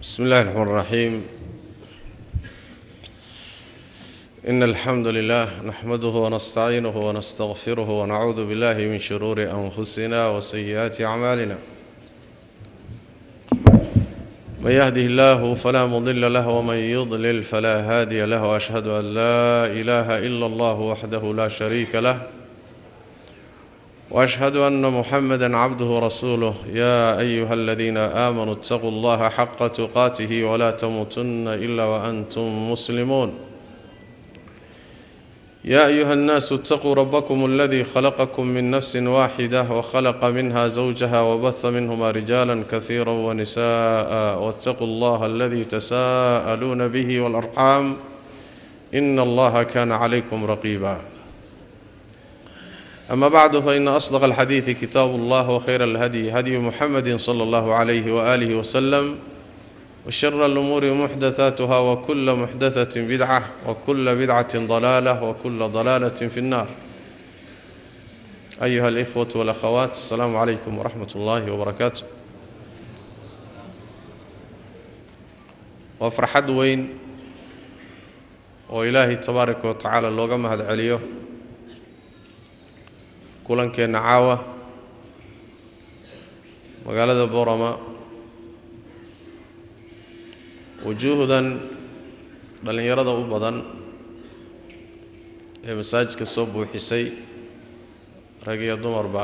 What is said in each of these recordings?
بسم الله الرحمن الرحيم. إن الحمد لله نحمده ونستعينه ونستغفره ونعوذ بالله من شرور أنفسنا وسيئات أعمالنا. من يهده الله فلا مضل له ومن يضلل فلا هادي له، وأشهد أن لا إله إلا الله وحده لا شريك له، وأشهد أن محمدًا عبده ورسوله. يا أيها الذين آمنوا اتقوا الله حق تقاته ولا تموتن إلا وأنتم مسلمون. يا أيها الناس اتقوا ربكم الذي خلقكم من نفس واحدة وخلق منها زوجها وبث منهما رجالا كثيرا ونساء، واتقوا الله الذي تساءلون به والأرحام إن الله كان عليكم رقيبا. أما بعد، فإن أصدق الحديث كتاب الله، وخير الهدي هدي محمد صلى الله عليه وآله وسلم، وشر الأمور محدثاتها، وكل محدثة بدعة، وكل بدعة ضلالة، وكل ضلالة في النار. أيها الإخوة والأخوات، السلام عليكم ورحمة الله وبركاته. وفرحد وين وإلهي تبارك وتعالى لوغا مهد عليه kulankeenna caawa magaalada Boorama, wujuuhdan dhalinyarada u badan ee masaajidka soo buuxisay rag iyo dumarba.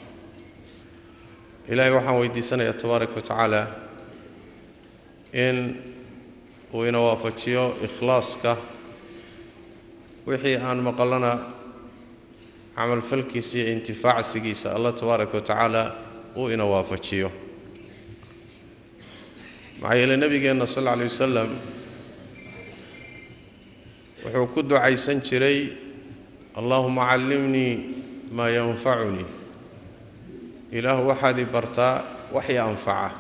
Ilaahay waxaan weydiisanayaa tabaaraka wa tacaala in uu ina waafajiyo ikhlaaska wixii aan maqalana عمل فلكيسي انتفاع سيجيسا الله تبارك وتعالى وإنا وافجيه معي النبي صلى الله عليه وسلم وحكد عيسان شري اللهم علمني ما ينفعني. إله واحد برتا وحي أنفعه.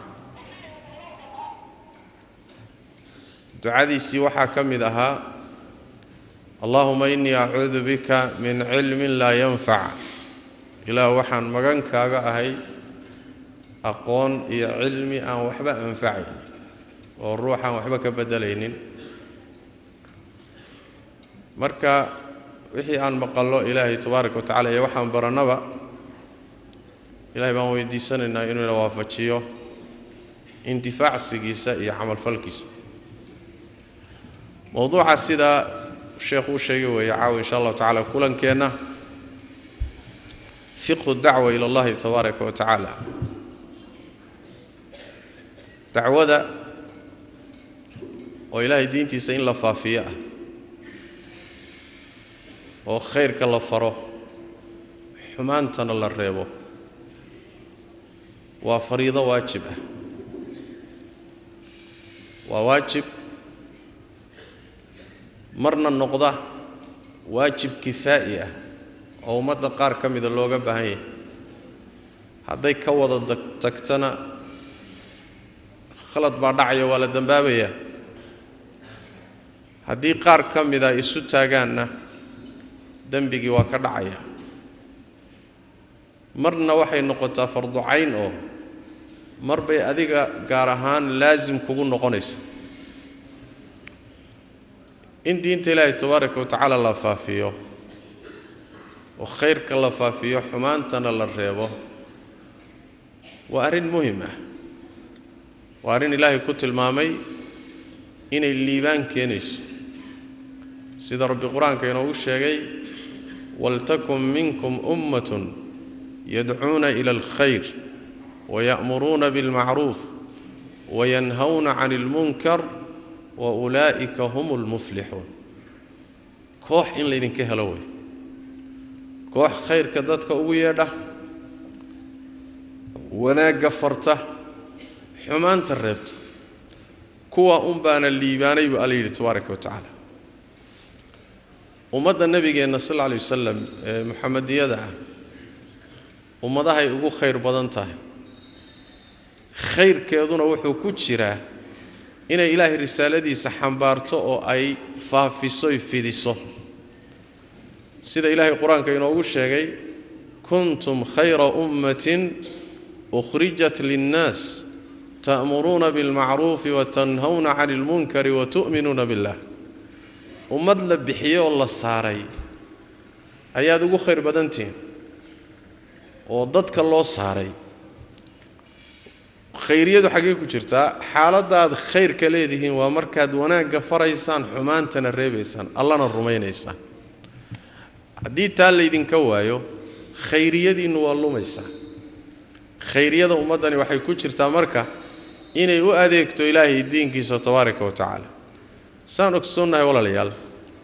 دعادي سي وحا كمدها اللهم إني أعوذ بك من علم لا ينفع. إلى وحن مغان كاغا أهي أقون إيا علمي أن وحبا أنفعي والروح أن وحبا كبدلين مركا وحي أن مقالو إلهي تبارك وتعالى يا وحن برنبا إلهي بان ويدي سننا إنو نوافتشيو انتفاع السيجيسا إيا عمل فالكيس. موضوع السيدة الشيخ الشيخ ويعاو إن شاء الله تعالى كلن كينا فقه الدعوة إلى الله تبارك وتعالى. دعوة وإلهي دينتي سين لفافية وخير كالفره حمانتنا للريبو وفريضة واجبة وواجب مرنا النقطة واجب كفائية أو مدى قار كميد اللوغة بهاي هذا كوضا تكتنا خلط بعضعي ولا دنبابية هذه قار كميد إسو تاقانا دنبقي وكدعية مرنا وحي نقطة فرض عين أو مربي أذيك قارهان لازم كون نقونيس إن دينت الله تبارك وتعالى الله فافيه وخيرك الله فافيه حمانتنا للريبه وأرين مهمة وأرين الله كتل مامي إن الليبان كينش سيد رب القرآن كينو الشيء ولتكن منكم أمة يدعون إلى الخير ويأمرون بالمعروف وينهون عن المنكر وأولئك هم المفلحون. كوح إن لين كهلوي كوح خير كدتك أويدا ونا قفرته حمان تربت كوا أمبان الليباني بأليه تبارك وتعالى. ومدى النبي صلى الله عليه وسلم محمد يدعى ومدى هاي أبو خير بدنته خير كيدون وحو كتشراه إن إلهي رسالتي سحنبارتو أو أي فافيسو يفيديسو. سيد إلهي القرآن كينو الشيء كنتم خير أمة أخرجت للناس تأمرون بالمعروف وتنهون عن المنكر وتؤمنون بالله ومدل بحيه والله الصاري أياد ugu khayr badantiin oo dadka loo saaray khayriyadu xagee ku jirtaa xaaladaad khayr ka leedihiin waa markaad wanaaga faraysaan xumaantana reebaysaan allana rumaynaysaan haddii taa laydinka waayo khayriyadiinu waa lumaysaa khayriyada ummadani waxay ku jirtaa marka inay u adeegto ilaahay diinkiisa tabaaraka wa tacaala saan ogsoonnahay walaalayaal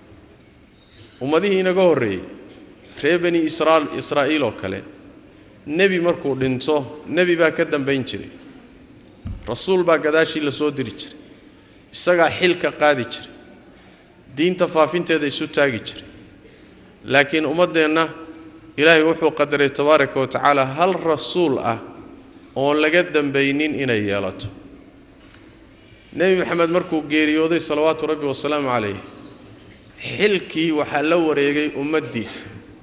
ummadihii inaga horreeyey reer bani israa'iil oo kale nebi markuu dhinto nebi baa ka dambayn jiray rasuul baa gadaashii la soo diri jiray isagaa xilka qaadi jiray diinta faafinteeda isu taagi jiray laakiin ummadeenna ilaahay wuxuu qadaray tabaaraka wa tacaala hal rasuul ah oo laga dambaynin inay yeelato nebi maxamed markuu geeriyooday salawaatu rabbi wasalaamu calayh xilkii waxaa la wareegay ummaddiisa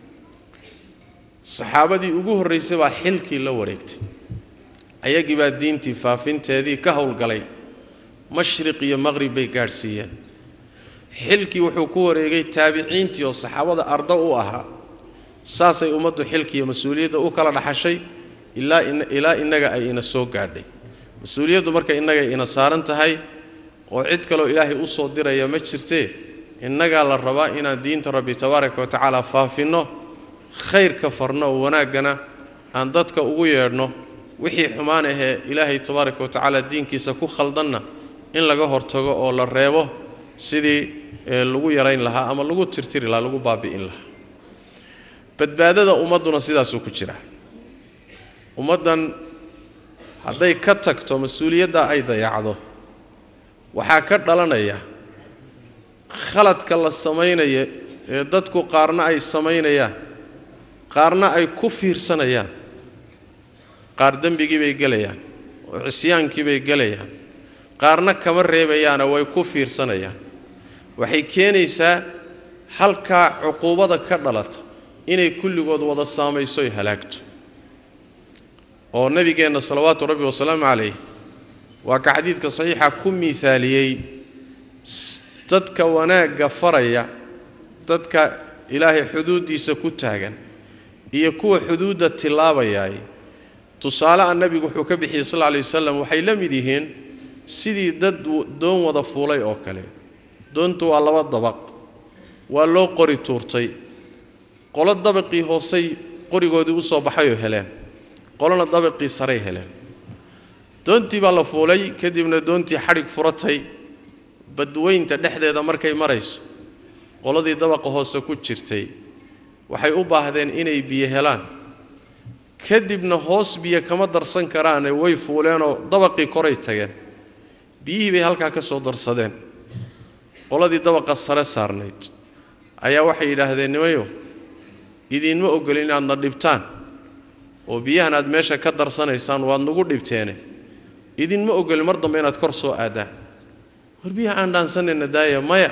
saxaabadii ugu horreysay baa xilkii la wareegtay ayagii baa diintii faafinteedii ka howlgalay mashriq iyo maqrib bay gaadhsiiyeen xilkii wuxuu ku wareegay taabiciintii oo saxaabada arda u ahaa saasay ummaddu xilkii iyo mas-uuliyadda u kala dhaxashay ilaa innaga ay ina soo gaadhay mas-uuliyaddu marka innaga ina saaran tahay oo cid kaloo ilaahay u soo diraya ma jirtee innagaa la rabaa inaan diinta rabbi tabaaraka wa tacaala faafinno khayrka farno oo wanaaggana aan dadka ugu yeedhno wixii xumaan ahee ilaahay tabaaraka wa tacaala diinkiisa ku khaldanna in laga hortago oo la reebo sidii lagu yarayn lahaa ama lagu tirtiri lahaa lagu baabi'in lahaa badbaadada ummadduna sidaasuu ku jira ummaddan hadday ka tagto mas-uuliyadda ay dayacdo waxaa ka dhalanaya khaladka la samaynaya ee dadku qaarna ay samaynayaan qaarna ay ku fiirsanayaan qaar dembigii bay gelayaan oo cisyaankii bay gelayaan qaarna kama reebayaana way ku fiirsanayaan waxay keenaysaa halkaa cuquubada ka dhalata inay kulligood wada saamayso ay halaagto oo nabigeenna salawaatu rabbi wasalaamu calayh waa ka xadiidka saxiixa ku miithaaliyey dadka wanaagga faraya dadka ilaahay xuduuddiisa ku taagan iyo kuwa xuduudda tilaabayaay tusaale aan nabigu wuxuu ka bixiyey sal alayhi wasallam waxay la mid yihiin sidii dad doon wada fuulay oo kale doontu waa laba dabaq waa loo qori tuurtay qolo dabaqii hoosay qorigoodii u soo baxay oo heleen qolona dabaqii saray heleen doontii baa la fuulay kadibna doontii xadhig furatay badweynta dhexdeeda markay marayso qoladii dabaqa hoose ku jirtay waxay u baahdeen inay biyo helaan kadibna hoos biyo kama darsan karaane way fuuleenoo dabaqii koray tageen biyihii bay halkaa ka soo darsadeen qoladii dabaqa sare saarnayd ayaa waxay yidhaahdeen nimayo idinma ogolin inaadna dhibtaan oo biyahan aad meesha ka darsanaysaan waad nagu dhibteene idinma ogolin mar dambe inaad kor soo aadaan war biyaha aan dhaansanayna daaya maya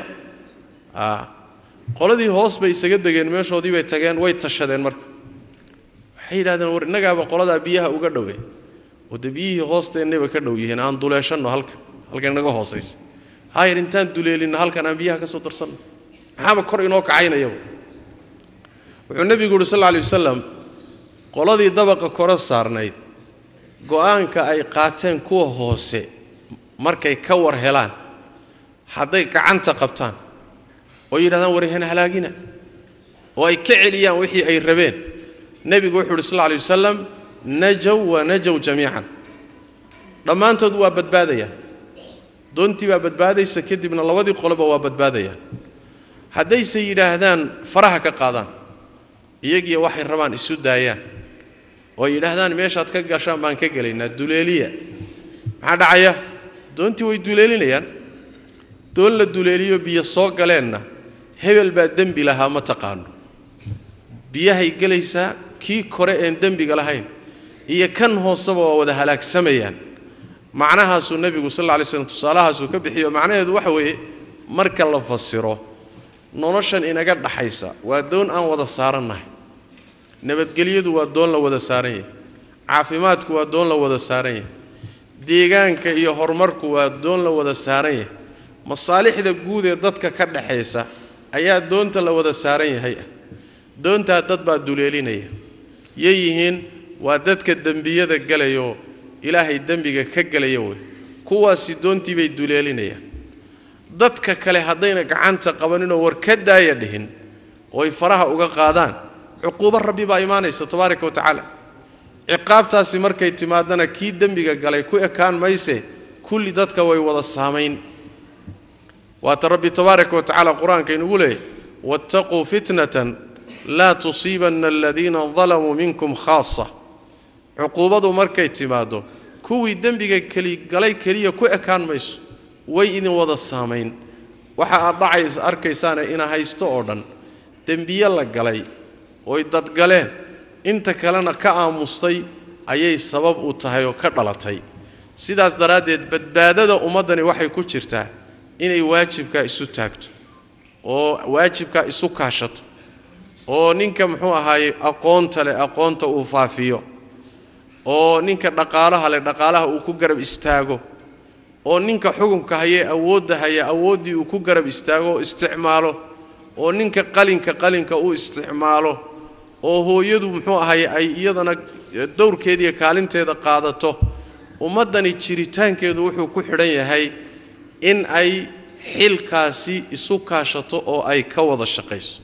qoladii hoos bay isaga degeen meeshoodii bay tageen way tashadeen marka waxay yidhahdeen war innagaaba qoladaa biyaha uga dhowe oo dee biyihii hoosteennayba ka dhow yihiin aan duleeshanno halkan naga hoosaysa hayr intaan duleelinna halkan aan biyaha ka soo darsanno maxaaba kor inoo kacaynayaba wuxuu nebigu yidhi sal alla alay wasalam qoladii dabaqa kore saarnayd go'aanka ay qaateen kuwa hoose markay ka war helaan hadday gacanta qabtaan oo yidhahdaan waryahan halaagina oo ay ka celiyaan wixii ay rabeen nebigu wuxuu yidhi sal alla alay wasalam najow wa najow jamiican dhammaantood waa badbaadayaan doontii baa badbaadaysa kadibna labadii qoloba waa badbaadayaan haddayse yidhaahdaan faraha ka qaadaan iyagiiyo waxay rabaan isu daayaan oo yidhaahdaan meeshaad ka gashaan baan ka gelaynaa duleeliya maxaa dhacaya doontii way duleelinayaan doon la duleeliyo biyo soo galeenna hebel baa dembi lahaa ma taqaano biyahay gelaysaa kii kore een dembiga lahayn iyo kan hooseba waa wada halaagsamayaan macnahaasuu nebigu sal alla alay slam tusaalahaasuu ka bixiyo macnaheedu waxa weeye marka la fasiro noloshan inaga dhaxaysa waa doon aan wada saarannahay nabadgelyadu waa doon la wada saaran yahay caafimaadku waa doon la wada saaran yahay deegaanka iyo horumarku waa doon la wada saaran yahay masaalixda guud ee dadka ka dhaxaysa ayaa doonta la wada saaran yahay doonta dad baa duleelinaya yeeyihiin waa dadka dambiyada galayo ilaahay dambiga ka galaya way kuwaasi doontii bay duleelinayaan dadka kale hadayna gacanta qabanin oo war ka daaya dhihin oo ay faraha uga qaadaan cuquba rabbi baa iimaanaysa tabaaraka wa tacaala ciqaabtaasi markay timaadana kii dambiga galay ku ekaan mayse kulli dadka way wada saameyn wa rabbi tabaaraka wa tacaala quraanka inuu leeyahay wattaqu fitnatan la tusibanna alladhina zalamu minkum khassa cuqubadu markay timaado kuwii dambiga galay kaliya ku ekaan mayso way idin wada saameyn waxa aad dhacays arkaysaan ina haysto oo dhan dambiye la galay oo dad galeen inta kalena ka aamustay ayay sabab u tahay oo ka dhalatay sidaas daraadeed badbaadada ummadani waxay ku jirtaa inay waajibka isu taagto oo waajibka isu kaashato oo ninka muxuu ahaay aqoonta leh aqoonta uu faafiyo oo ninka dhaqaalaha leh dhaqaalaha uu ku garab istaago oo ninka xukunka haya awoodii uu ku garab istaago isticmaalo oo ninka qalinka uu isticmaalo oo hooyadu muxuu ahaay ay iyadana dowrkeedii kaalinteeda qaadato ummadani jiritaankeedu wuxuu ku xidhan yahay in ay xilkaasi isu kaashato oo ay ka wada shaqayso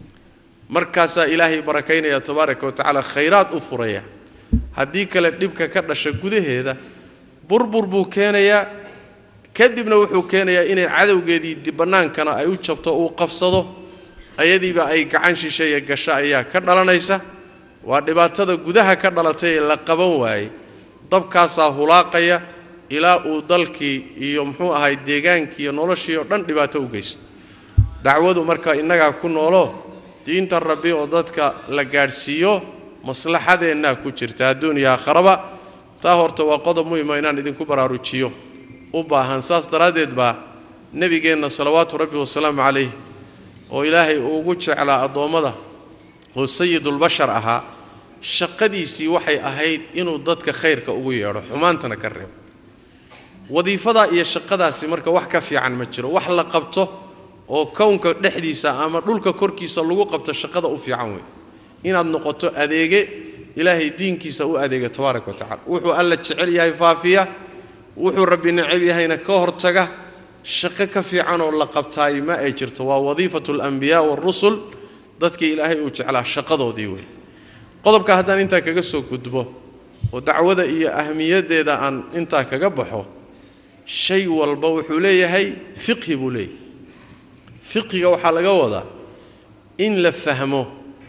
markaasa ilaahay barakaynaya tabaaraka wa tacaala khayraad u furaya haddii kale dhibka ka dhasha gudaheeda burbur buu keenayaa kadibna wuxuu keenayaa inay cadowgeedii dibannaankana ay u jabto uu qabsado ayadiiba ay gacan shisheeye gasho ayaa ka dhalanaysa waa dhibaatada gudaha ka dhalatay ee la qaban waayey dabkaasaa hulaaqaya ilaa uu dalkii iyo muxuu ahay deegaankii iyo noloshii oo dhan dhibaato u geysto dacwadu marka innagaa ku noolo diinta rabbi oo dadka la gaadhsiiyo maslaxadeenna ku jirta adduuniya aakhiraba taa horta waa qodob muhiim ah inaan idinku baraarujiyo u baahan saas daraadeed baa nabigeenna salawaatu rabbi wasalaamu calayh oo ilaahay ugu jeclaa adoomada oo sayyidul bashar ahaa shaqadiisii waxay ahayd inuu dadka khayrka ugu yeedho xumaantana ka reebo wadiifada iyo shaqadaasi marka wax ka fiican ma jiro wax la qabto oo kownka dhexdiisa ama dhulka korkiisa lagu qabto shaqada u fiican way inaad noqoto adeege ilaahay diinkiisa u adeega tabaaraka wa tacaala wuxuu alla jecel yahay faafiya wuxuu rabbi neceb yahayna ka hortaga shaqo ka fiican oo la qabtaay ma ay jirto waa wadiifatul anbiyaa war rusul dadkii ilaahay uu jeclaa shaqadoodii way qodobka haddaan intaa kaga soo gudbo oo dacwada iyo ahmiyadeeda aan intaa kaga baxo shay walba wuxuu leeyahay fiqhi buu leeyahay fiqhiga waxaa laga wadaa in la fahmo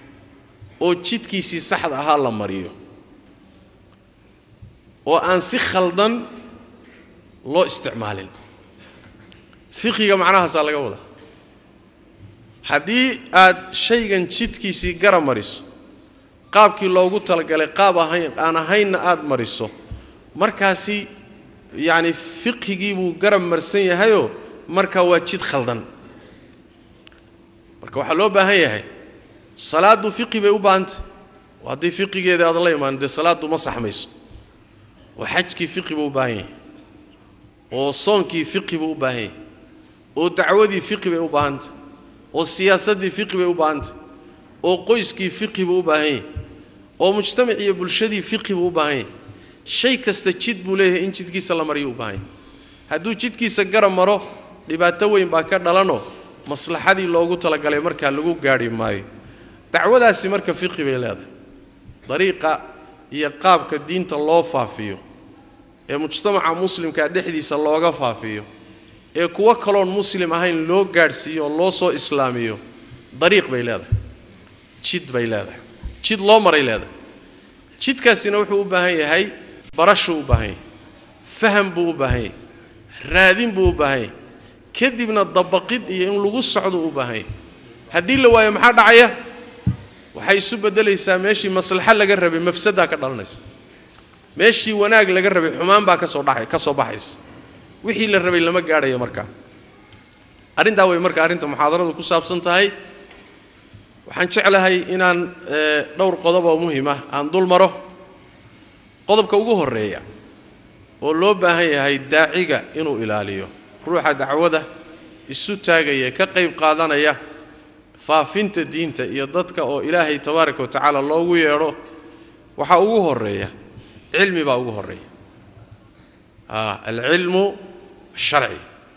oo jidkiisii saxda ahaa la mariyo oo aan si khaldan loo isticmaalin fiqhiga macnahaasaa laga wadaa haddii aad shaygan jidkiisii garab mariso qaabkii loogu talagalay qaab aan ahaynna aad mariso markaasi yacni fiqhigii buu garab marsan yahayoo markaa waa jid khaldan marka waxaa loo baahan yahay salaadu fiqhi bay u baahantay haddii fiqigeeda aad la imaan dee salaadu ma saxmayso oo xajkii fiqhi buu u baahan yahay oo soonkii fiqhi buu u baahan yahay oo dacwadii fiqhi bay u baahantay oo siyaasaddii fiqhi bay u baahantay oo qoyskii fiqhi buu u baahan yahay oo mujtamac iyo bulshadii fiqhi buu u baahan yahay shay kasta jid buu leeyahay in jidkiisa la mariyo u baahan yahay hadduu jidkiisa garab maro dhibaato weyn baa ka dhalanoo maslaxadii loogu talagalay markaa lagu gaadhi maayo dacwadaasi marka fiqhi bay leedahay dariiqa iyo qaabka diinta loo faafiyo ee mujtamaca muslimka dhexdiisa looga faafiyo ee kuwa kaloon muslim ahayn loo gaadhsiiyo oo loo soo islaamiyo dariiq bay leedahay jid bay leedahay jid loo maray leedahay jidkaasina wuxuu u baahan yahay barasho u baahan yahay faham buu u baahan yahay raadin buu u baahan yahay kadibna dabaqid iyo in lagu socdo u baahan yahay haddii la waayo maxaa dhacaya waxay isu bedelaysaa meeshii maslaxa laga rabay mafsada ka dhalanayso meeshii wanaag laga rabay xumaan baa ka soo baxaysa wixii la rabay lama gaadhayo markaa arrintaa way marka arrinta muxaadaradu ku saabsan tahay waxaan jeclahay inaan dhowr qodob oo muhiim ah aan dul maro qodobka ugu horeeya oo loo baahan yahay daaciga inuu ilaaliyo ruuxa dacwada isu taagaya ka qayb qaadanaya faafinta diinta iyo dadka oo Ilaahay tabaaraka wa tacaala loogu yeero waxa ugu horeeya cilmi baa ugu horeeya al-ilmu sharci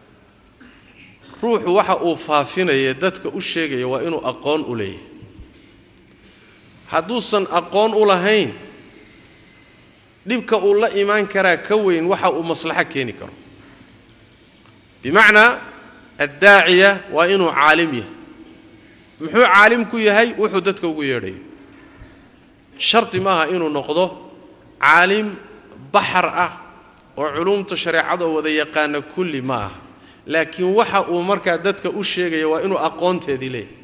ruuxu waxa uu faafinaya dadka u sheegaya waa inuu aqoon u leeyahay hadduusan aqoon u lahayn dhibka uu la iimaan karaa ka weyn waxa uu maslaxa keeni karo bimacnaa الداعية وإنه عالمي محو عالمك يهي وحو دتك ugu yeedhay sharti maaha inuu noqdo عالم بحر oo culumta shariicada wada yaqaan kulli maaha laakiin waxa uu marka dadka u sheegay waa inuu aqoonteedii leeyahay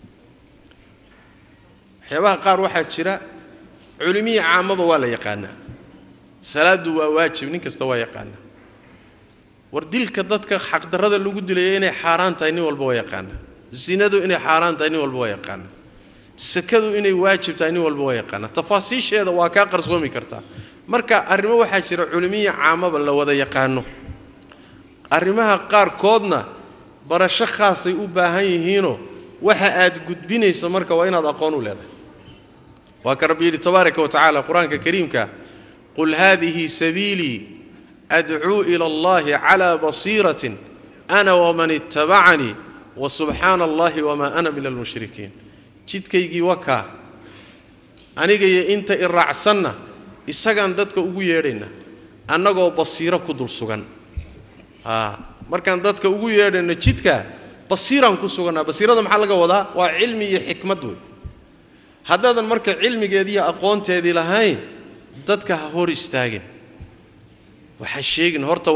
waxyaabaha qaar waxaa jira culimiyi caamaba waa la yaqaanaa salaadu waa waajib nin kasta waa yaqaanaa wardilka dadka xaq darrada lagu dilay inay xaraan tahay nin walba waa yaqaanaa zinadu inay xaraan tahay nin walba waa yaqaanaa sakadu inay waajib tahay nin walba waa yaqaanaa tafaasiisheeda waa ka qarsoomi kartaa marka arrimo waxaa jira culimiyi caamaba la wada yaqaano arrimaha qaar koodna barasho khaas ay u baahan yihiin waxa aad gudbinayso marka waa inaad aqoon u leedahay waa ka rabbi tabaaraka wa taala quraanka kariimka qul hadhihi sabili ad'u ila allahi ala basiratin ana wa man ittaba'ani wa subhanallahi wa ma ana minal mushrikeen jidkaygii waka aniga iyo inta iracsanna isagaan dadka ugu yeedhayna annagoo basiiro ku dul sugan markaan dadka ugu yeedhayna jidka basiiraan ku suganaa basiirada maxaa laga wadaa waa cilmi iyo xikmad weey haddaadan marka cilmigeedii aqoonteedii lahayn dadka ha hor istaagin waxa sheegin horta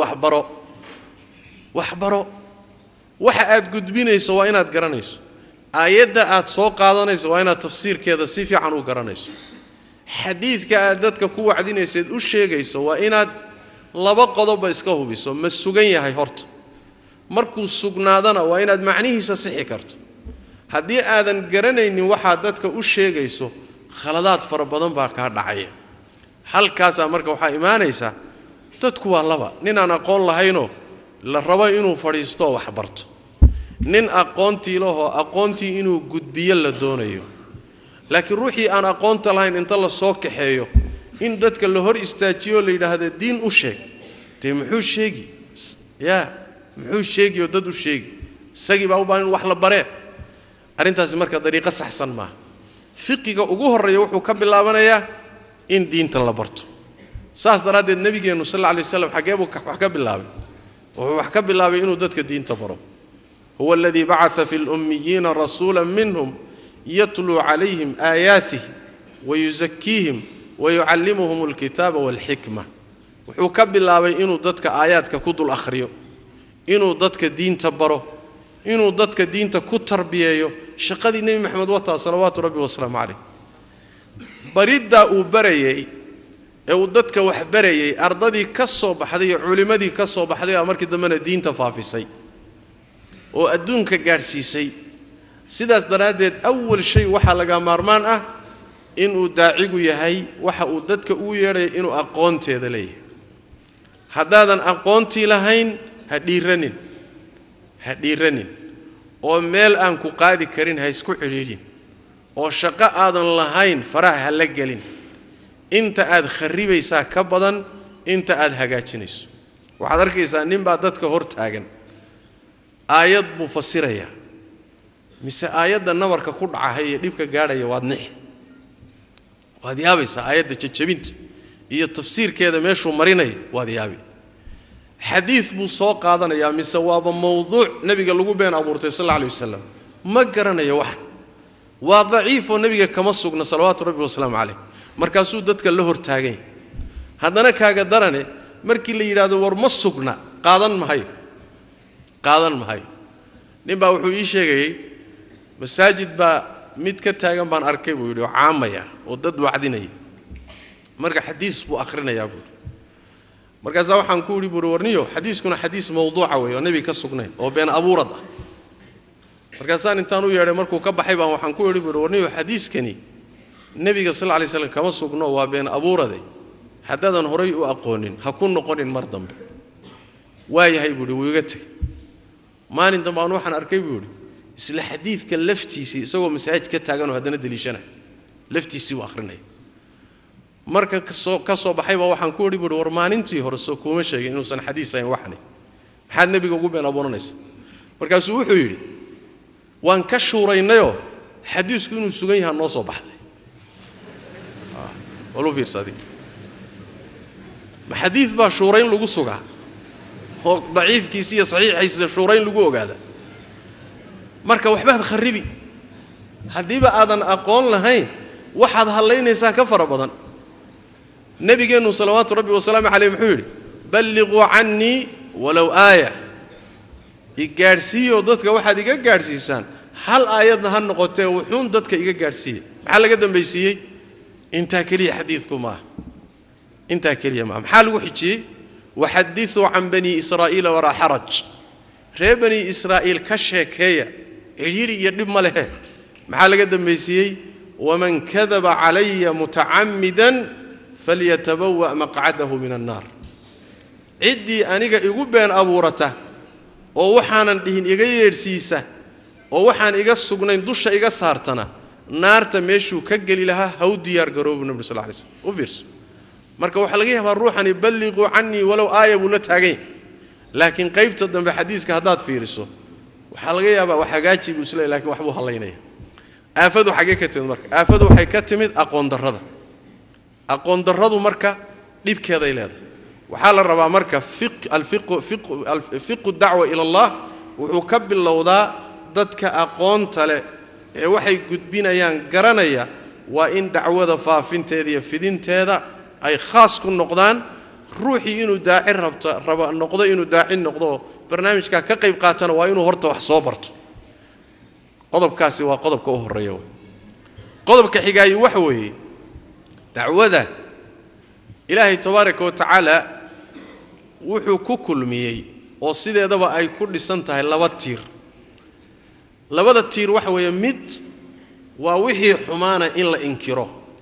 wax baro waxa aad gudbinayso waa inaad garanayso aayadda aad soo qaadanayso waa inaad tafsiirkeeda si fiican u garanayso xadiidka aad dadka ku wacdinaysid u sheegayso waa inaad laba qodob iska hubiso ma sugan yahay horta markuu sugnaadana waa inaad macnihiisa sixi karto haddii aadan garanaynin waxa dadka u sheegayso khaladaad fara badan baa ka dhacaya halkaas marka waxa iimaanaysa dadku waa laba nin aan aqoon lahayno la rabo inuu fariisto wax barto nin aqoontii loo aqoontii inuu gudbiyo la doonayo laakiin ruuxii aan aqoonta lahayn inta la soo kaxeeyo in dadka la hor istaajiyo la yiraahdo diin u sheeg tii muxuu sheegi muxuu sheegi oo dad u sheegi sagi baa u baahan wax la bare arintaas marka dariiqo saxsan ma fiqiga ugu horeeyo wuxuu ka bilaabanayaa in diinta la barto saas daraadeed nabigeenu sallallahu alayhi wasallam xageebu wax ka bilaabay wuxuu wax ka bilaabay inuu dadka diinta baro huwa alladhi ba'atha fil ummiyina rasulan minhum yatlu alayhim ayatihi wa yuzakkihim wa yuallimuhum alkitaba wal hikma wuxuu ka bilaabay inuu dadka aayaadka ku dul akhriyo inuu dadka diinta baro inuu dadka diinta ku tarbiyeeyo shaqadii nabi maxamed wata salawaatu rabbi wa salaamu alayhi barida uu barayay ee uu dadka wax barayay ardadii ka soo baxday culimadii ka soo baxday markii dambena diinta faafisay oo adduunka gaarsiisay sidaas daraadeed awwal shay waxa laga maarmaan ah inuu daacigu yahay waxa uu dadka ugu yeeray inuu aqoonteeda leeyahay haddaadan aqoontii lahayn ha dhiiranin oo meel aan ku qaadi karin ha isku xiriirin oo shaqo aadan lahayn faraha la gelin inta aad kharibaysaa ka badan inta aad hagaajinayso waxaad arkaysaa nin baa dadka hor taagan aayad buu fasiraya mise aayadda nabarka ku dhacahay ee dhibka gaadhaya waad yaabaysaa aayadda jajabinta iyo tafsiirkeeda meeshuu marinay waad yaabi xadiis buu soo qaadanayaa mise waaba mawduuc nabiga lagu been abuurtay sallallahu alayhi wasallam ma garanayo wax waa dhaif oo nabiga kama sugna salawaatu rabbi wa salaamu alayhi markaasuu dadka la hor taagay haddana kaaga darane markii la yiraahdo war ma sugna qaadan mahay nin baa wuxuu ii sheegay masaajid baa mid ka taagan baan arkay buu yiri caamaya oo dad wacdinaya marka xadiis buu akhrinayaa buu markaas waxaan ku yiri buu warniyo xadiiskuna xadiis mawduuca weeyo oo nabi ka sugnay oo been abuurad ah markaas intaan u yeeray markuu ka baxay baan waxaan ku yiri buu warniyo xadiiskani nabiga sallallahu alayhi wasallam kama sugno waa been abuuraday haddaadan horay u aqoonin ha ku noqonin mar dambe waayahay buu wuu iga tagay maalin dambe aan waxaan arkay buu isla xadiidka laftiisii isagoo masaajid ka taagan oo haddana daliishana laftiisii u akhrinay marka ka soo baxay baa waxaan ku wari buu war maalintii hore soo kuma sheegin inuusan xadiis ahayn waxani maxaad nabiga ugu been aboonaysa markaasuu wuxuu yidhi waan ka shuuraynayo xadiisku inuu sugan yahay noo soo baxday walu fiirsaday ma xadiis baa shuurayn lagu sugaa oo daciifkiisa iyo saxiixiisa shuurayn lagu ogaada marka waxbaad kharibi hadiiba aadan aqoon lahayn waxaad halaynaysaa ka fara badan nabigeenu salawaatu rabbi wa salaamu alayhi muxuu yiri ballighu anni walaw aaya igaarsiyo dadka waxaad iga gaarsiisaan hal aayadna ha noqotee wuxuun dadka iga gaarsiiyay maxaa laga dambeysiyay inta kaliya xadiidku ma inta kaliya ma maxaa lagu xijiyay waxadithu an bani israa'iila wara haraj ree bani israa'iil ka sheekeeya ciriiri iyo dhib ma lehe maxaa laga dambeysiyay waman kadaba alayya mutaammidan falyatabawa maq'adahu min an-nar cidii aniga igu been abuurata oo waxaanan dhihin iga yeersiisa oo waxaan iga sugnayn dusha iga saartana naarta meeshuu ka gali lahaa haw diyaar garoob nabi sallallahu alayhi wasallam u fiirso marka waxa laga yaabaa ruuxani ballighu anni walaw aaya buu la taagay laakiin qaybta dambe xadiiska hadaad fiiriso waxa laga yaabaa wax hagaaji buu isla laakiin wax buu halaynaya aafadu xagee ka timid marka aafadu waxay ka timid aqoon darradu marka dhibkeeda ay leedahay waxa la rabaa marka fiqh da'wa ila Allah wuxuu ka bilowdaa dadka aqoonta leh ee waxay gudbinayaan garanaya waa in dacwada faafinteeda iyo fidinteeda ay khaas ku noqdaan ruuxi inuu daaci raba noqdo inuu daaci noqdo barnaamijka ka qayb qaatana waa inuu horta wax soo barto qodobkaasi waa qodobka u horeeyo qodobka xigay waxa weeye dacwada ilaahay tabaaraka wa tacaala wuxuu ku kulmiyay oo sideedaba ay ku dhisan tahay laba tiir labada tiir waxa weeye mid waa wixii xumaana in la inkiro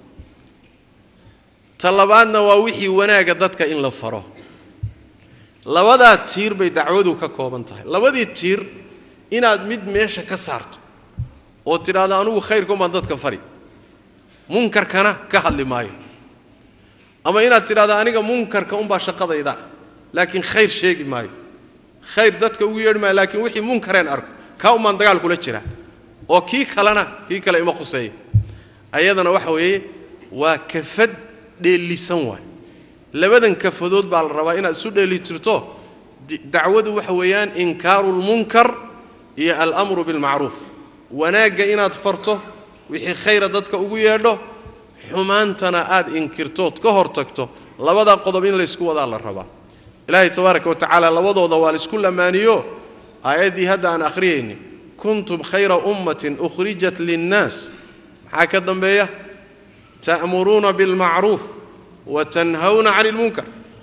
talabaadna waa wixii wanaaga dadka in la faro labada tiir bay dacwadu ka kooban tahay labadii tiir inaad mid meesha ka saarto oo tiraado anigu khayrku ma dadka fari munkarkana ka hadli maayo ama inaad tiraado aniga munkarka baa shaqadayda laakiin khayr sheegi maayo khayr dadka ugu yeedhmaa laakiin wixii munkareen arko ka umaan dagaal kula jira oo kii kale ima khuseeyo ayadana waxa weeye waa kafad dheelisan waay labadan kafadood baa la rabaa inaad isu dheelitirto dacwadu waxa weeyaan inkaarul munkar iyo al-amru bil ma'ruf wanaaga inaad farto wixii khayra dadka ugu yeedho xumaantana aad inkirtood ka hortagto labada qodob in la isku wada la rabaa ilaahay tabaaraka wa tacaala labadooda waa la isku lamaaniyo aayadii hadda aan akhriyayni kuntum khayra ummatin ukhrijat lin-nas maxaa ka dambeeya ta'muruna bil ma'ruf wa tanhauna 'anil munkar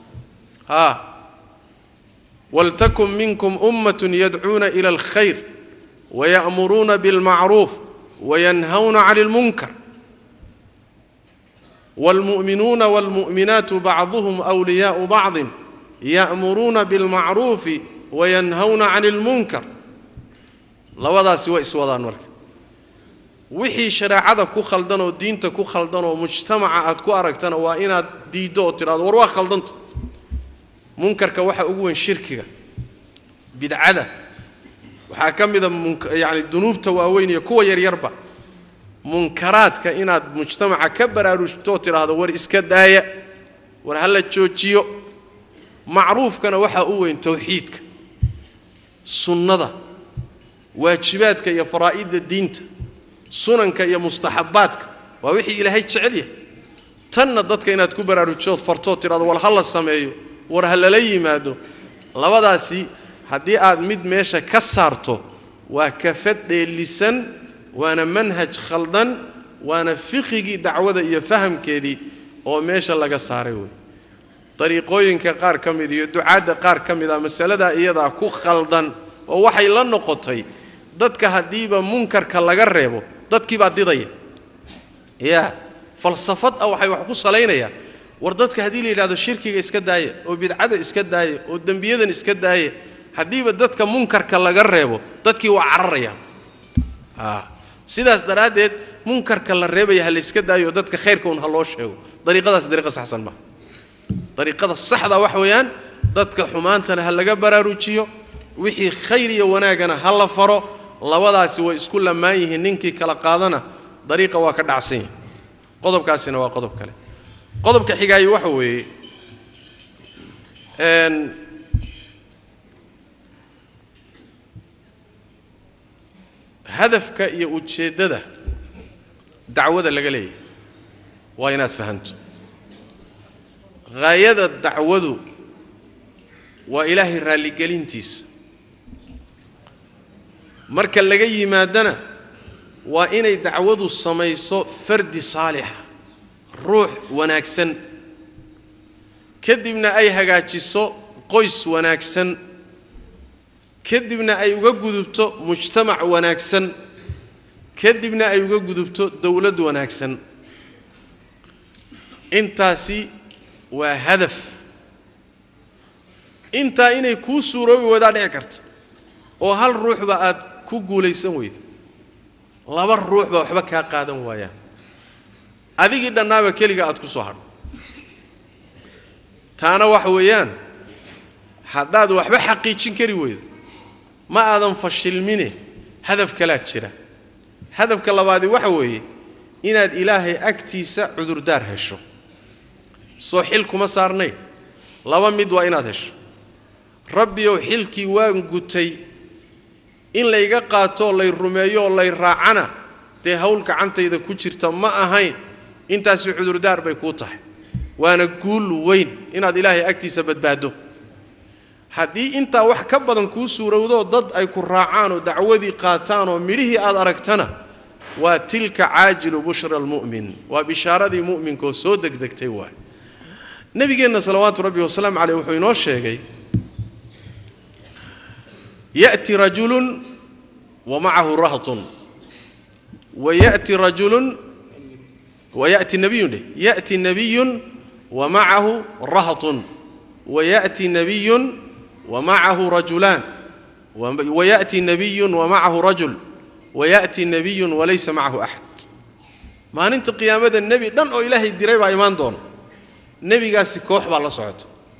waltakum minkum ummatun yad'una ila al-khayr wa ya'muruna bil ma'ruf wa yanhauna 'anil munkar والمؤمنون والمؤمنات بعضهم أولياء بعض يأمرون بالمعروف وينهون عن المنكر لوضع سوى إسوادان مرك وحي شراعة كو خلدان ودين كو خلدان ومجتمع كو أركتان وإنا ديدو تراد وروا خلدانت منكر كوحا أقوين شركة بدعادة وحاكم إذا يعني الذنوب تواوين يكوى يربا منكرات كائنات مجتمع كبر أرشتوتر هذا ور إسكداية ور هلا تشوتشيو معروف كان وحى أوين توحيدك سنة واجباتك يا فرائد الدين سننك يا مستحباتك ووحي إلى هاي الشعلية تنضت كائنات كبر أرشتوت فرتوتر هذا ور هلا السمايو ور هلا لي مادو لوداسي هدي آد مد ماشى كسرته وكفت اللسان وانا منهج خلدان وانا فقهي دعوه iyo fahamkeedii oo meesha laga saaray way طريقooyinka qaar kamid iyo ducaada qaar kamid ah masalada iyada ku khaldan oo waxay la noqotay dadka hadiiba munkarka laga reebo dadkii baa didaya falsafad waxay wax ku saleynaya wardadka hadii la yiraahdo shirkiga iska daaya oo bidcada iska daaya oo dambiyadan iska daaya hadiiba dadka munkarka laga reebo dadkii waa cararayaan sidaas daraadeed munkarka la reebay hal iska daayo dadka khayrka un haloo sheego dariiqadaas dariiqa saxsan ma dariiqada saxda wax weeyaan dadka xumaantana hal laga baraarujiyo wixii khayr iyo wanaagana hal la faro labadaasi way isku lamaan yihiin ninkii kala qaadana dariiqa waa ka dhacsan qodobkaasina waa qodob kale qodobka xigay waxa weeye hadafka iyo ujeedada dacwada laga leeyahay waa inaad fahanto gaayada dacwadu waa ilaahay raali gelintiisa marka laga yimaadana waa inay dacwadu samayso fardi saalix ruux wanaagsan kadibna ay hagaajiso qoys wanaagsan kadibna ay uga gudubto mujtamac wanaagsan kadibna ay uga gudubto dawlad wanaagsan intaasi waa hadaf inta inay ku suuroobi wada dhici karto oo hal ruux ba aad ku guuleysan weyd laba ruux ba waxba ka qaadan waaya adigi dhanaaba kaliga aad ku soo hadho taana wax weeyaan hadaad waxba xaqiijin kari weyd ma aadan fashilmine hadaf kala jira hadafka labaad waxa weeye inaad ilaahay agtiisa cudur daar hesho soo xil kuma saarnay laba mid waa inaad hesho rabbi oo xilkii waan gutay in la iga qaato lay rumeeyo lay raacana te hawl gacantayda ku jirta ma ahayn intaas cudur daar bay ku tahay waana guul weyn inaad ilaahay agtiisa badbaado haddii inta wax ka badan ku suurowdo dad ay ku raacaan oo dacwadii qaataan oo midhii aad aragtana waa tilka caajilu bushra almu'min waa bishaaradii mu'minka oo soo degdegtay waay nabigeena salawaatu rabbi wa salaam alayhi wuxuu inoo sheegay يأتي رجل ومعه رهط ويأتي رجل ويأتي نبي يأتي نبي ومعه رهط ويأتي نبي ومعه رجلان ويأتي نبي ومعه رجل ويأتي نبي وليس معه أحد ما أنت قيامة النبي دم أو إلهي الدريبة إيمان دون نبي قاسي كوح بالله صعد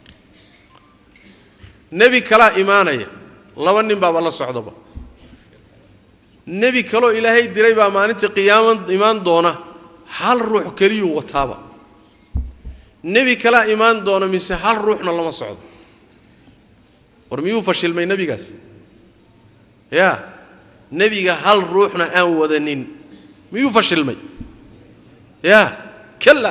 نبي كلا إيمانية laba nin baa la socdaba nabi kalo ilaahay diray baa maalinta qiyaamada iimaan doona hal ruux kaliya wataaba nabi kala iimaan doona mise hal ruuxna lama socdo warmiyuu fashilmay nabigaas ya nabiga hal ruuxna aan wadanin miyuu fashilmay ya kala